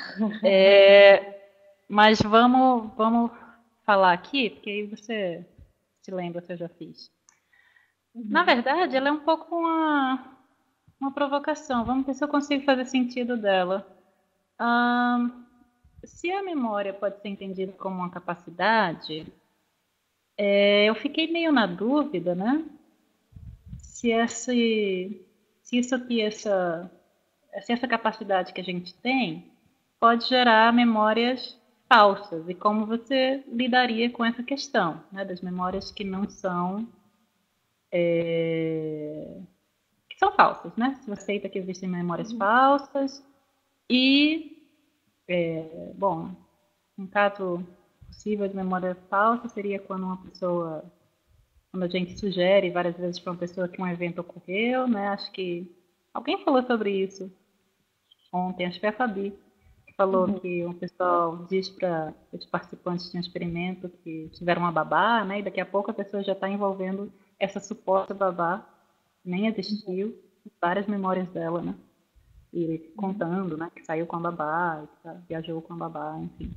Mas vamos falar aqui, porque aí você se lembra se eu já fiz. Na verdade, ela é um pouco uma provocação. Vamos ver se eu consigo fazer sentido dela. Se a memória pode ser entendida como uma capacidade, eu fiquei meio na dúvida, né? Se se essa capacidade que a gente tem pode gerar memórias falsas, e como você lidaria com essa questão, né, das memórias que não são que são falsas, né? Se você aceita que existem memórias falsas e, bom, um caso possível de memória falsa seria quando a gente sugere várias vezes para uma pessoa que um evento ocorreu, né? Acho que alguém falou sobre isso ontem, acho que foi a Fabi, que falou que um pessoal diz para os participantes de um experimento que tiveram uma babá, né? E daqui a pouco a pessoa já está envolvendo essa suposta babá, nem existiu, várias memórias dela, né? E contando, né? Que saiu com a babá, que viajou com a babá, enfim.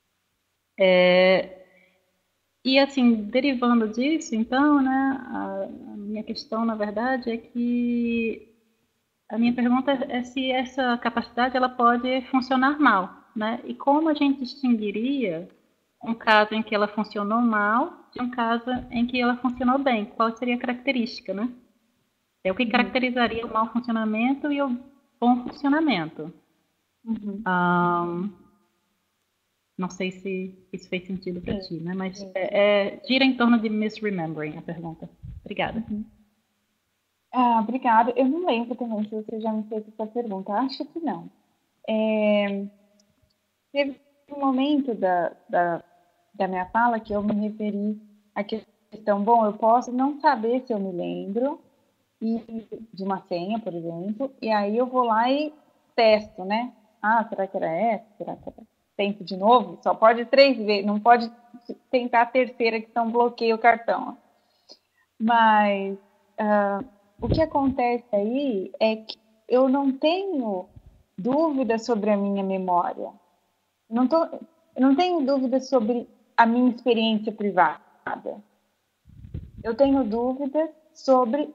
E assim, derivando disso, então, né? A minha questão, na verdade, é que a minha pergunta é se essa capacidade ela pode funcionar mal, né? E como a gente distinguiria um caso em que ela funcionou mal de um caso em que ela funcionou bem? Qual seria a característica, né? É o que caracterizaria o mau funcionamento e o bom funcionamento. Não sei se isso fez sentido para ti, né? Mas gira em torno de misremembering a pergunta. Obrigada. Obrigada. Eu não lembro também se você já me fez essa pergunta. Acho que não. Teve um momento da minha fala que eu me referi à questão, bom, eu posso não saber se eu me lembro de uma senha, por exemplo, e aí eu vou lá e testo, né? Será que era essa? Será que era? Tento de novo? Só pode 3 vezes, não pode tentar a terceira, que então bloqueia o cartão. Mas o que acontece aí é que eu não tenho dúvida sobre a minha memória. Eu não tenho dúvida sobre a minha experiência privada. Eu tenho dúvidas sobre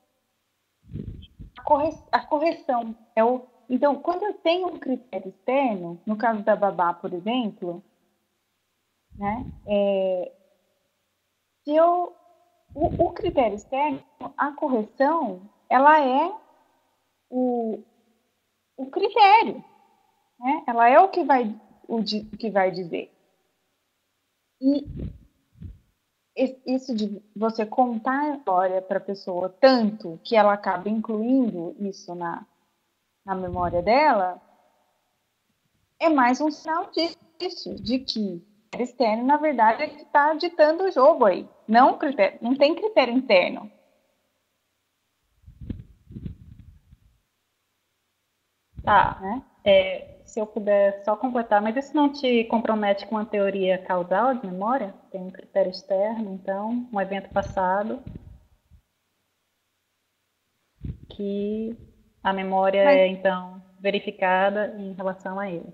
a correção. Então, quando eu tenho um critério externo, no caso da babá, por exemplo, né, o critério externo, a correção, ela é o critério, né? Ela é o que vai dizer. E isso de você contar a história para a pessoa tanto que ela acaba incluindo isso na memória dela, é mais um sinal disso, de que o critério externo, na verdade, é que está ditando o jogo aí. Não tem critério interno. Tá, né? Se eu puder só completar, mas isso não te compromete com a teoria causal de memória? Tem um critério externo, então, um evento passado, que a memória é, então, verificada em relação a ele.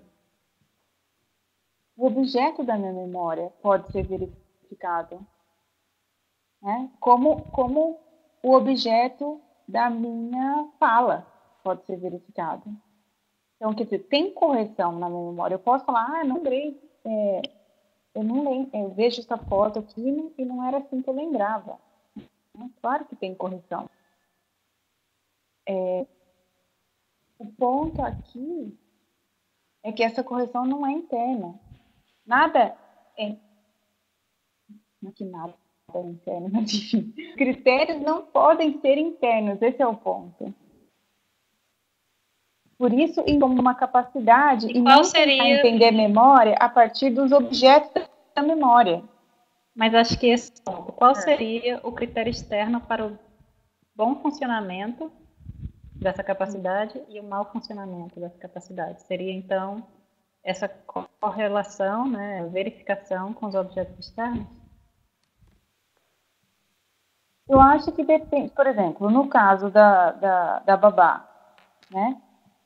O objeto da minha memória pode ser verificado, né? Como o objeto da minha fala pode ser verificado. Então, quer dizer, tem correção na minha memória. Eu posso falar, não lembrei, eu não lembro, eu vejo essa foto aqui e não era assim que eu lembrava. Claro que tem correção. O ponto aqui é que essa correção não é interna. Nada é... Não é que nada é interno, mas enfim. Critérios não podem ser internos, esse é o ponto. Por isso, como uma capacidade, e não tentar entender memória a partir dos objetos da memória. Mas acho que esse ponto. Qual seria o critério externo para o bom funcionamento dessa capacidade e o mau funcionamento dessa capacidade? Seria, então, essa correlação, né, verificação com os objetos externos? Eu acho que depende. Por exemplo, no caso da babá, né?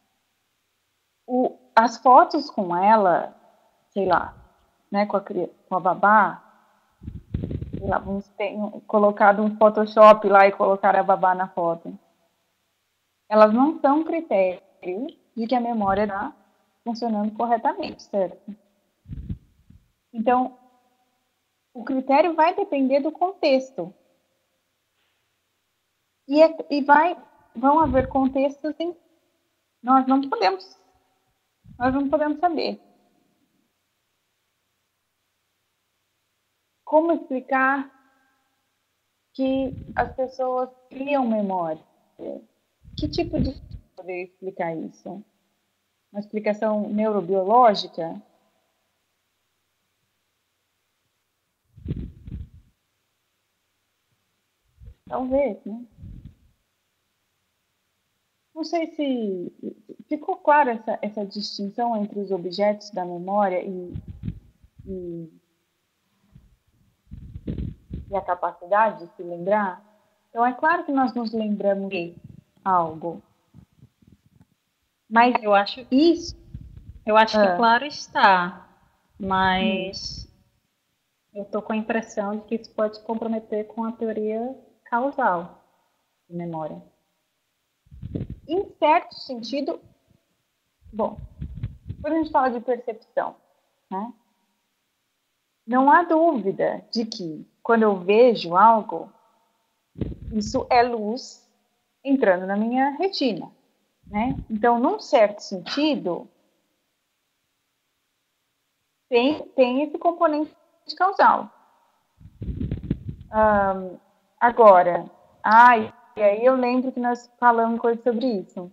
As fotos com ela, sei lá, né, com a babá, sei lá, vamos ter colocado um Photoshop lá e colocar a babá na foto. Elas não são critérios de que a memória está funcionando corretamente, certo? Então, o critério vai depender do contexto. E vai vão haver contextos em que nós não podemos saber. Como explicar que as pessoas criam memória? Que tipo de poder explicar isso? Uma explicação neurobiológica? Talvez, né? Não sei se ficou clara essa distinção entre os objetos da memória e a capacidade de se lembrar. Então, é claro que nós nos lembramos de algo. Mas eu acho isso... Eu acho que claro está, mas eu estou com a impressão de que isso pode se comprometer com a teoria causal de memória. Em certo sentido, bom, quando a gente fala de percepção, né? Não há dúvida de que, quando eu vejo algo, isso é luz entrando na minha retina, né? Então, num certo sentido, tem esse componente causal. Agora, e aí eu lembro que nós falamos coisa sobre isso.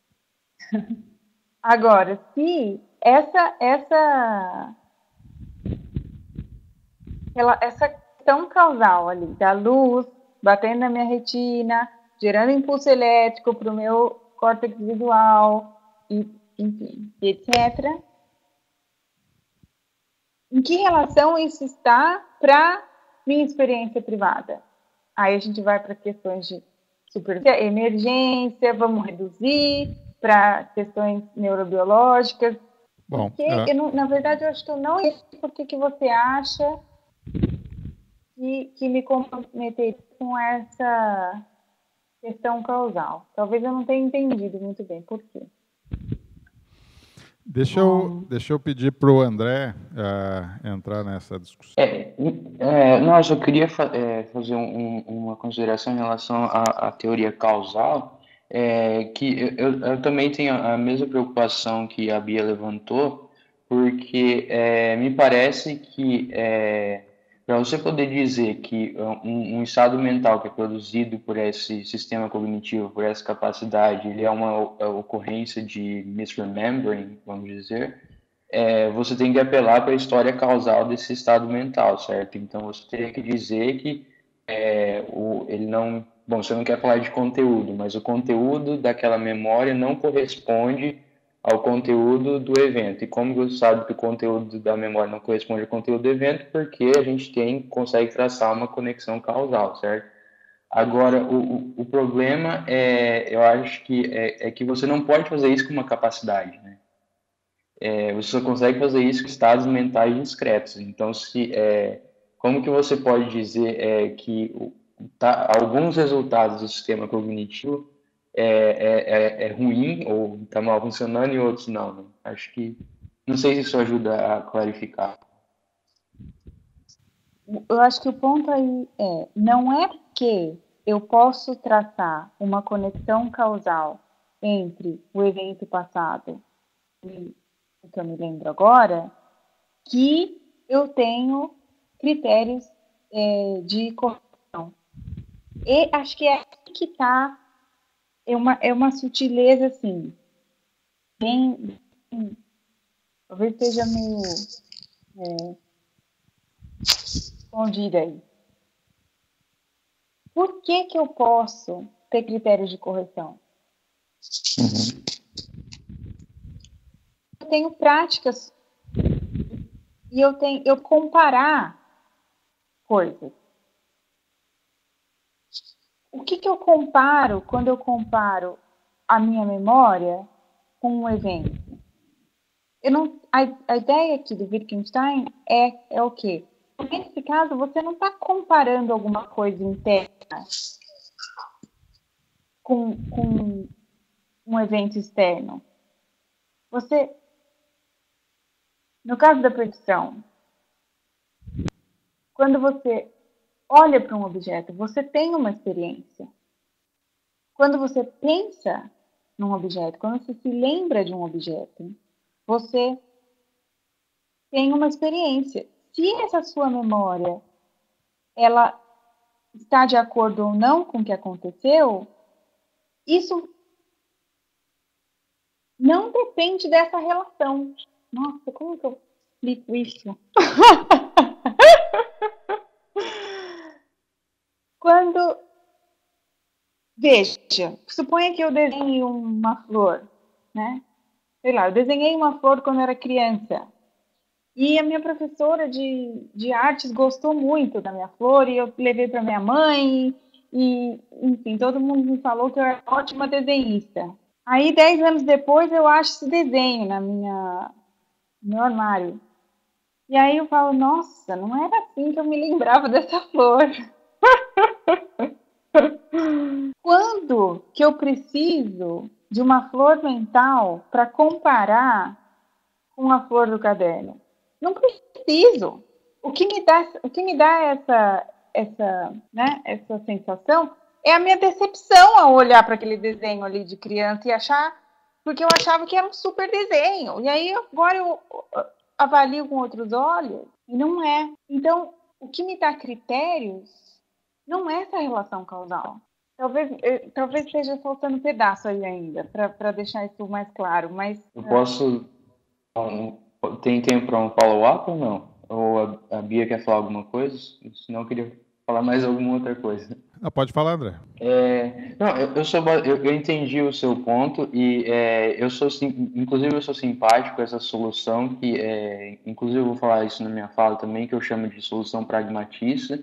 Agora, se essa questão causal ali, da luz batendo na minha retina, gerando impulso elétrico para o meu córtex visual, enfim, etc. Em que relação isso está para minha experiência privada? Aí a gente vai para questões de emergência, vamos reduzir para questões neurobiológicas. Bom, porque na verdade, eu acho que eu não sei por que você acha que me comprometeria com essa questão causal. Talvez eu não tenha entendido muito bem por quê. Deixa eu pedir para o André entrar nessa discussão. Não, eu só queria fazer uma consideração em relação à teoria causal, que eu também tenho a mesma preocupação que a Bia levantou, porque me parece que para você poder dizer que um estado mental que é produzido por esse sistema cognitivo, por essa capacidade, ele é uma ocorrência de misremembering, vamos dizer, você tem que apelar para a história causal desse estado mental, certo? Então, você teria que dizer que ele não... Bom, você não quer falar de conteúdo, mas o conteúdo daquela memória não corresponde ao conteúdo do evento. E como você sabe que o conteúdo da memória não corresponde ao conteúdo do evento? Porque a gente consegue traçar uma conexão causal, certo? Agora, o problema eu acho que você não pode fazer isso com uma capacidade, né? Você só consegue fazer isso com estados mentais discretos. Então, como que você pode dizer que alguns resultados do sistema cognitivo é ruim ou está mal funcionando e outros não, né? Acho que... Não sei se isso ajuda a clarificar. Eu acho que o ponto aí não é que eu posso traçar uma conexão causal entre o evento passado e o que eu me lembro agora, que eu tenho critérios de correção. E acho que é aí que está, é uma sutileza, assim, bem talvez seja meio escondida aí. Por que eu posso ter critérios de correção? Eu tenho práticas e eu comparar coisas. O que eu comparo quando eu comparo a minha memória com um evento? A ideia aqui do Wittgenstein é o quê? Nesse caso, você não está comparando alguma coisa interna com um evento externo. No caso da percepção, quando você olha para um objeto, você tem uma experiência. quando você pensa num objeto, quando você se lembra de um objeto, você tem uma experiência. Se essa sua memória, ela está de acordo ou não com o que aconteceu, isso não depende dessa relação. Nossa, como que eu explico isso? Quando, veja, suponha que eu desenhe uma flor, né? Sei lá, eu desenhei uma flor quando eu era criança. E a minha professora de artes gostou muito da minha flor e eu levei para minha mãe e, enfim, todo mundo me falou que eu era ótima desenhista. Aí, 10 anos depois, eu acho esse desenho no meu armário. E aí eu falo, nossa, não era assim que eu me lembrava dessa flor. Quando que eu preciso de uma flor mental para comparar com a flor do caderno? Não preciso. O que me dá essa sensação é a minha decepção ao olhar para aquele desenho ali de criança e achar, porque eu achava que era um super desenho. E aí agora eu avalio com outros olhos e não é. Então, o que me dá critérios não é essa relação causal. Talvez esteja faltando pedaço aí ainda, para deixar isso mais claro. Mas eu posso. Tem tempo para um follow-up ou não? Ou a Bia quer falar alguma coisa? Senão eu queria falar mais alguma outra coisa. Pode falar, André. Eu entendi o seu ponto e inclusive eu sou simpático com essa solução que inclusive eu vou falar isso na minha fala também, que eu chamo de solução pragmatista.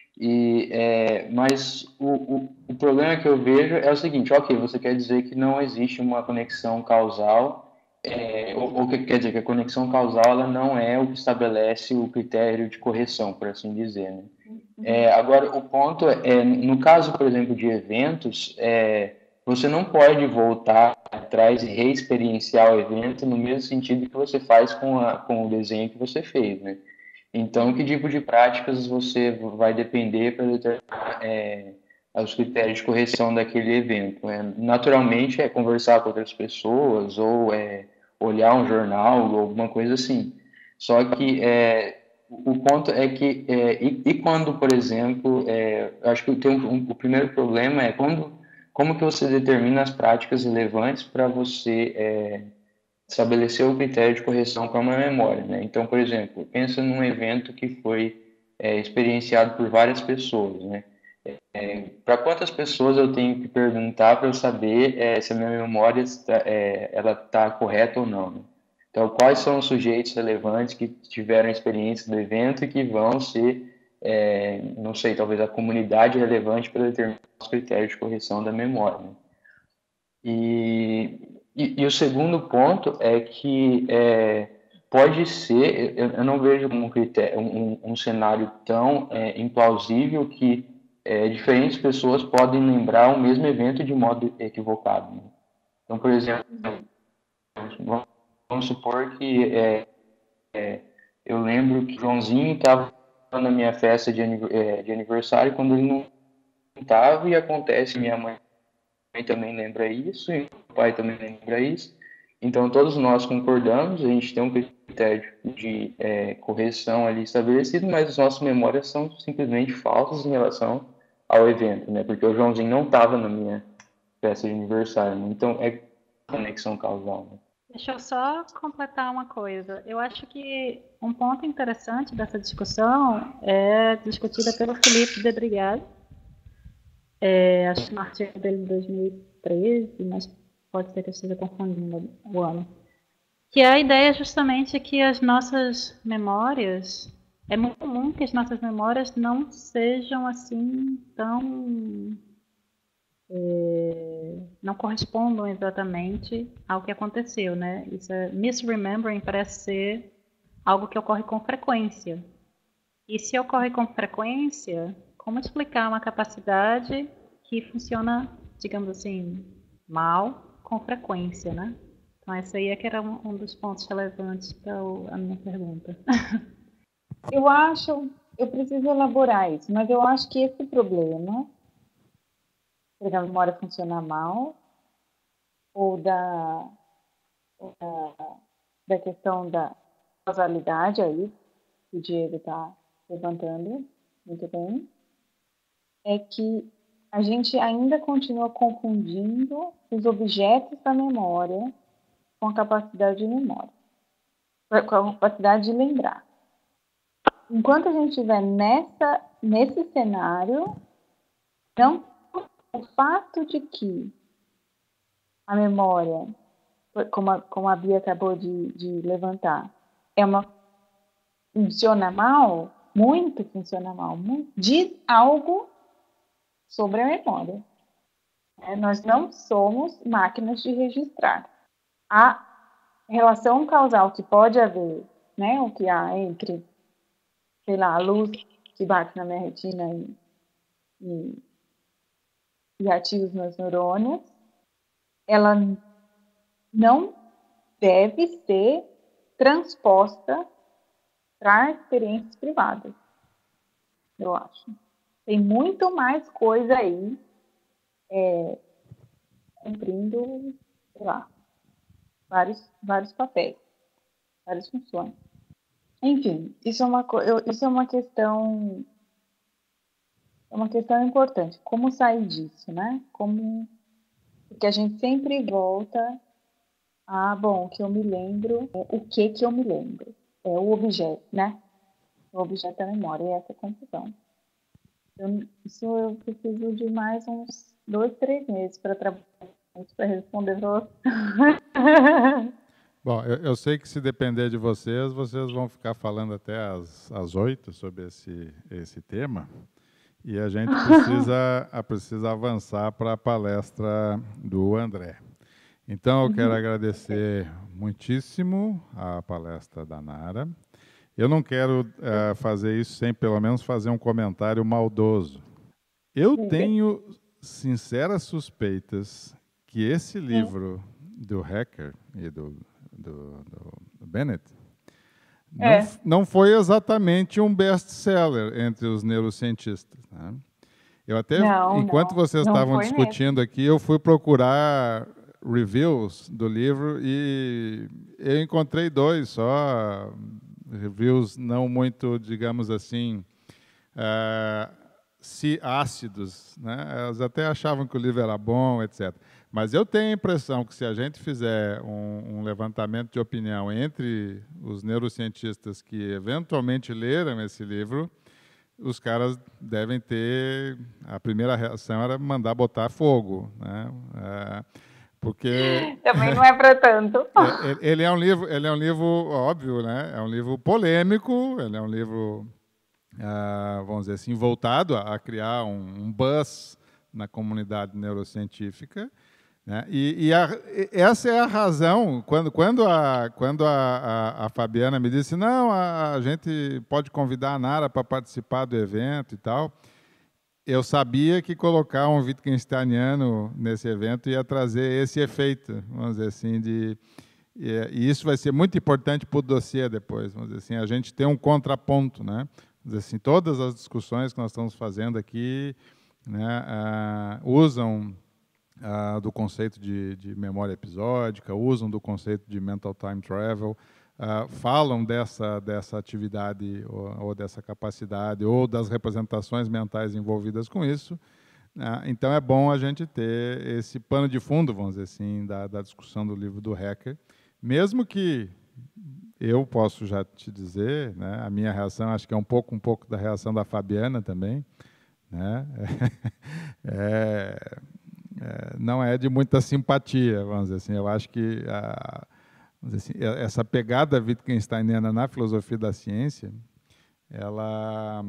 Mas o problema que eu vejo é o seguinte: ok, você quer dizer que não existe uma conexão causal, ou quer dizer que a conexão causal ela não é o que estabelece o critério de correção, por assim dizer, né? Agora, o ponto no caso, por exemplo, de eventos, você não pode voltar atrás e reexperienciar o evento no mesmo sentido que você faz com o desenho que você fez, né? Então, que tipo de práticas você vai depender para determinar os critérios de correção daquele evento? Naturalmente, é conversar com outras pessoas ou olhar um jornal ou alguma coisa assim. Só que o ponto é que, e quando, por exemplo, acho que o primeiro problema é como que você determina as práticas relevantes para você estabelecer o critério de correção para uma memória, né? Então, por exemplo, pensa num evento que foi experienciado por várias pessoas, né? Para quantas pessoas eu tenho que perguntar para eu saber se a minha memória ela está correta ou não, né? Então, quais são os sujeitos relevantes que tiveram experiência do evento e que vão ser, não sei, talvez a comunidade relevante para determinar os critérios de correção da memória, né? E o segundo ponto é que pode ser, eu não vejo como um cenário tão implausível que diferentes pessoas podem lembrar o mesmo evento de modo equivocado, né? Então, por exemplo, vamos supor que eu lembro que o Joãozinho estava na minha festa de aniversário quando ele não estava, e acontece, minha mãe também lembra isso, e meu pai também lembra isso. Então, todos nós concordamos, a gente tem um critério de correção ali estabelecido, mas as nossas memórias são simplesmente falsas em relação ao evento, né? Porque o Joãozinho não estava na minha festa de aniversário, né? Então, é conexão causal, né? Deixa eu só completar uma coisa. Eu acho que um ponto interessante dessa discussão é discutida pelo Philippe de Brigade. Acho que no artigo dele de 2013, mas pode ser que eu esteja confundindo o ano. Que a ideia é justamente que as nossas memórias, é muito comum que as nossas memórias não sejam assim tão... não correspondam exatamente ao que aconteceu, né? Isso misremembering parece ser algo que ocorre com frequência. E se ocorre com frequência, como explicar uma capacidade que funciona, digamos assim, mal com frequência, né? Então, esse aí é que era um dos pontos relevantes para a minha pergunta. Eu preciso elaborar isso, mas eu acho que esse problema a memória funciona mal, ou da questão da causalidade aí, que o Diego está levantando muito bem, é que a gente ainda continua confundindo os objetos da memória com a capacidade de memória, com a capacidade de lembrar. Enquanto a gente estiver nesse cenário, não, o fato de que a memória, como a Bia acabou de levantar, funciona mal, diz algo sobre a memória. Nós não somos máquinas de registrar. A relação causal que pode haver, né, o que há entre, sei lá, a luz que bate na minha retina e ativa os meus neurônios, ela não deve ser transposta para experiências privadas, eu acho. Tem muito mais coisa aí cumprindo, sei lá, vários papéis, várias funções. Enfim, isso é uma questão importante. Como sair disso, né? Porque a gente sempre volta o que eu me lembro, o que eu me lembro. É o objeto, né? O objeto da memória, é essa confusão. Eu preciso de mais uns 2, 3 meses para trabalhar para responder para você. Bom, eu sei que se depender de vocês vão ficar falando até às 8 sobre esse tema. E a gente precisa avançar para a palestra do André. Então, eu quero agradecer muitíssimo a palestra da Nara. Eu não quero fazer isso sem, pelo menos, fazer um comentário maldoso. Eu tenho sinceras suspeitas que esse livro do Hacker e do Bennett não foi exatamente um best-seller entre os neurocientistas, né? Eu até, enquanto vocês estavam discutindo aqui, eu fui procurar reviews do livro e eu encontrei 2 só, reviews não muito, digamos assim, ácidos, né? Elas até achavam que o livro era bom, etc. Mas eu tenho a impressão que se a gente fizer um levantamento de opinião entre os neurocientistas que eventualmente leram esse livro, os caras devem ter... A primeira reação era mandar botar fogo, né? Porque também não é para tanto. Ele é um livro óbvio, né? É um livro polêmico, ele é um livro, vamos dizer assim, voltado a criar um buzz na comunidade neurocientífica, né? Essa é a razão, quando a Fabiana me disse, não, a gente pode convidar a Nara para participar do evento e tal, eu sabia que colocar um Wittgensteiniano nesse evento ia trazer esse efeito, vamos dizer assim, e isso vai ser muito importante para o dossiê depois, vamos dizer assim, a gente tem um contraponto, né? Vamos dizer assim, todas as discussões que nós estamos fazendo aqui, né, usam do conceito de memória episódica, usam do conceito de mental time travel, falam dessa atividade ou dessa capacidade ou das representações mentais envolvidas com isso. Então, é bom a gente ter esse pano de fundo, vamos dizer assim, da discussão do livro do Hacker, mesmo que eu posso já te dizer, né, a minha reação acho que é um pouco da reação da Fabiana também, né? Não é de muita simpatia, vamos dizer assim. Eu acho que essa pegada wittgensteiniana na filosofia da ciência, ela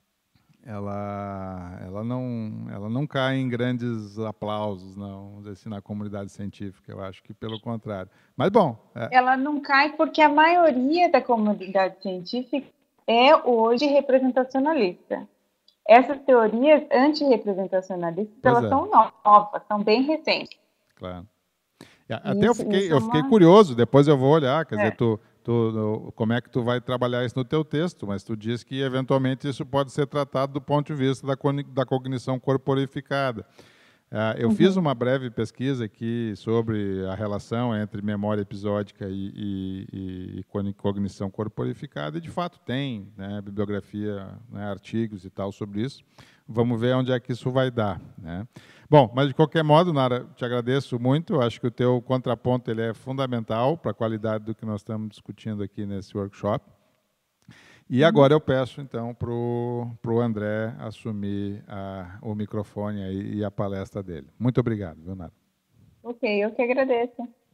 não cai em grandes aplausos, não, vamos dizer assim, na comunidade científica. Eu acho que pelo contrário. Mas, bom... Ela não cai porque a maioria da comunidade científica é hoje representacionalista. Essas teorias antirrepresentacionalistas, elas são novas, são bem recentes. Claro. Até eu fiquei curioso, depois eu vou olhar, quer dizer, como é que tu vai trabalhar isso no teu texto, mas tu diz que, eventualmente, isso pode ser tratado do ponto de vista da cognição corporificada. Eu fiz uma breve pesquisa aqui sobre a relação entre memória episódica e cognição corporificada, e de fato tem, né, bibliografia, né, artigos e tal sobre isso. Vamos ver onde é que isso vai dar, né? Bom, mas de qualquer modo, Nara, te agradeço muito. Eu acho que o teu contraponto ele é fundamental para a qualidade do que nós estamos discutindo aqui nesse workshop. E agora eu peço, então, para o André assumir o microfone aí e a palestra dele. Muito obrigado, viu, Nara? Ok, eu que agradeço.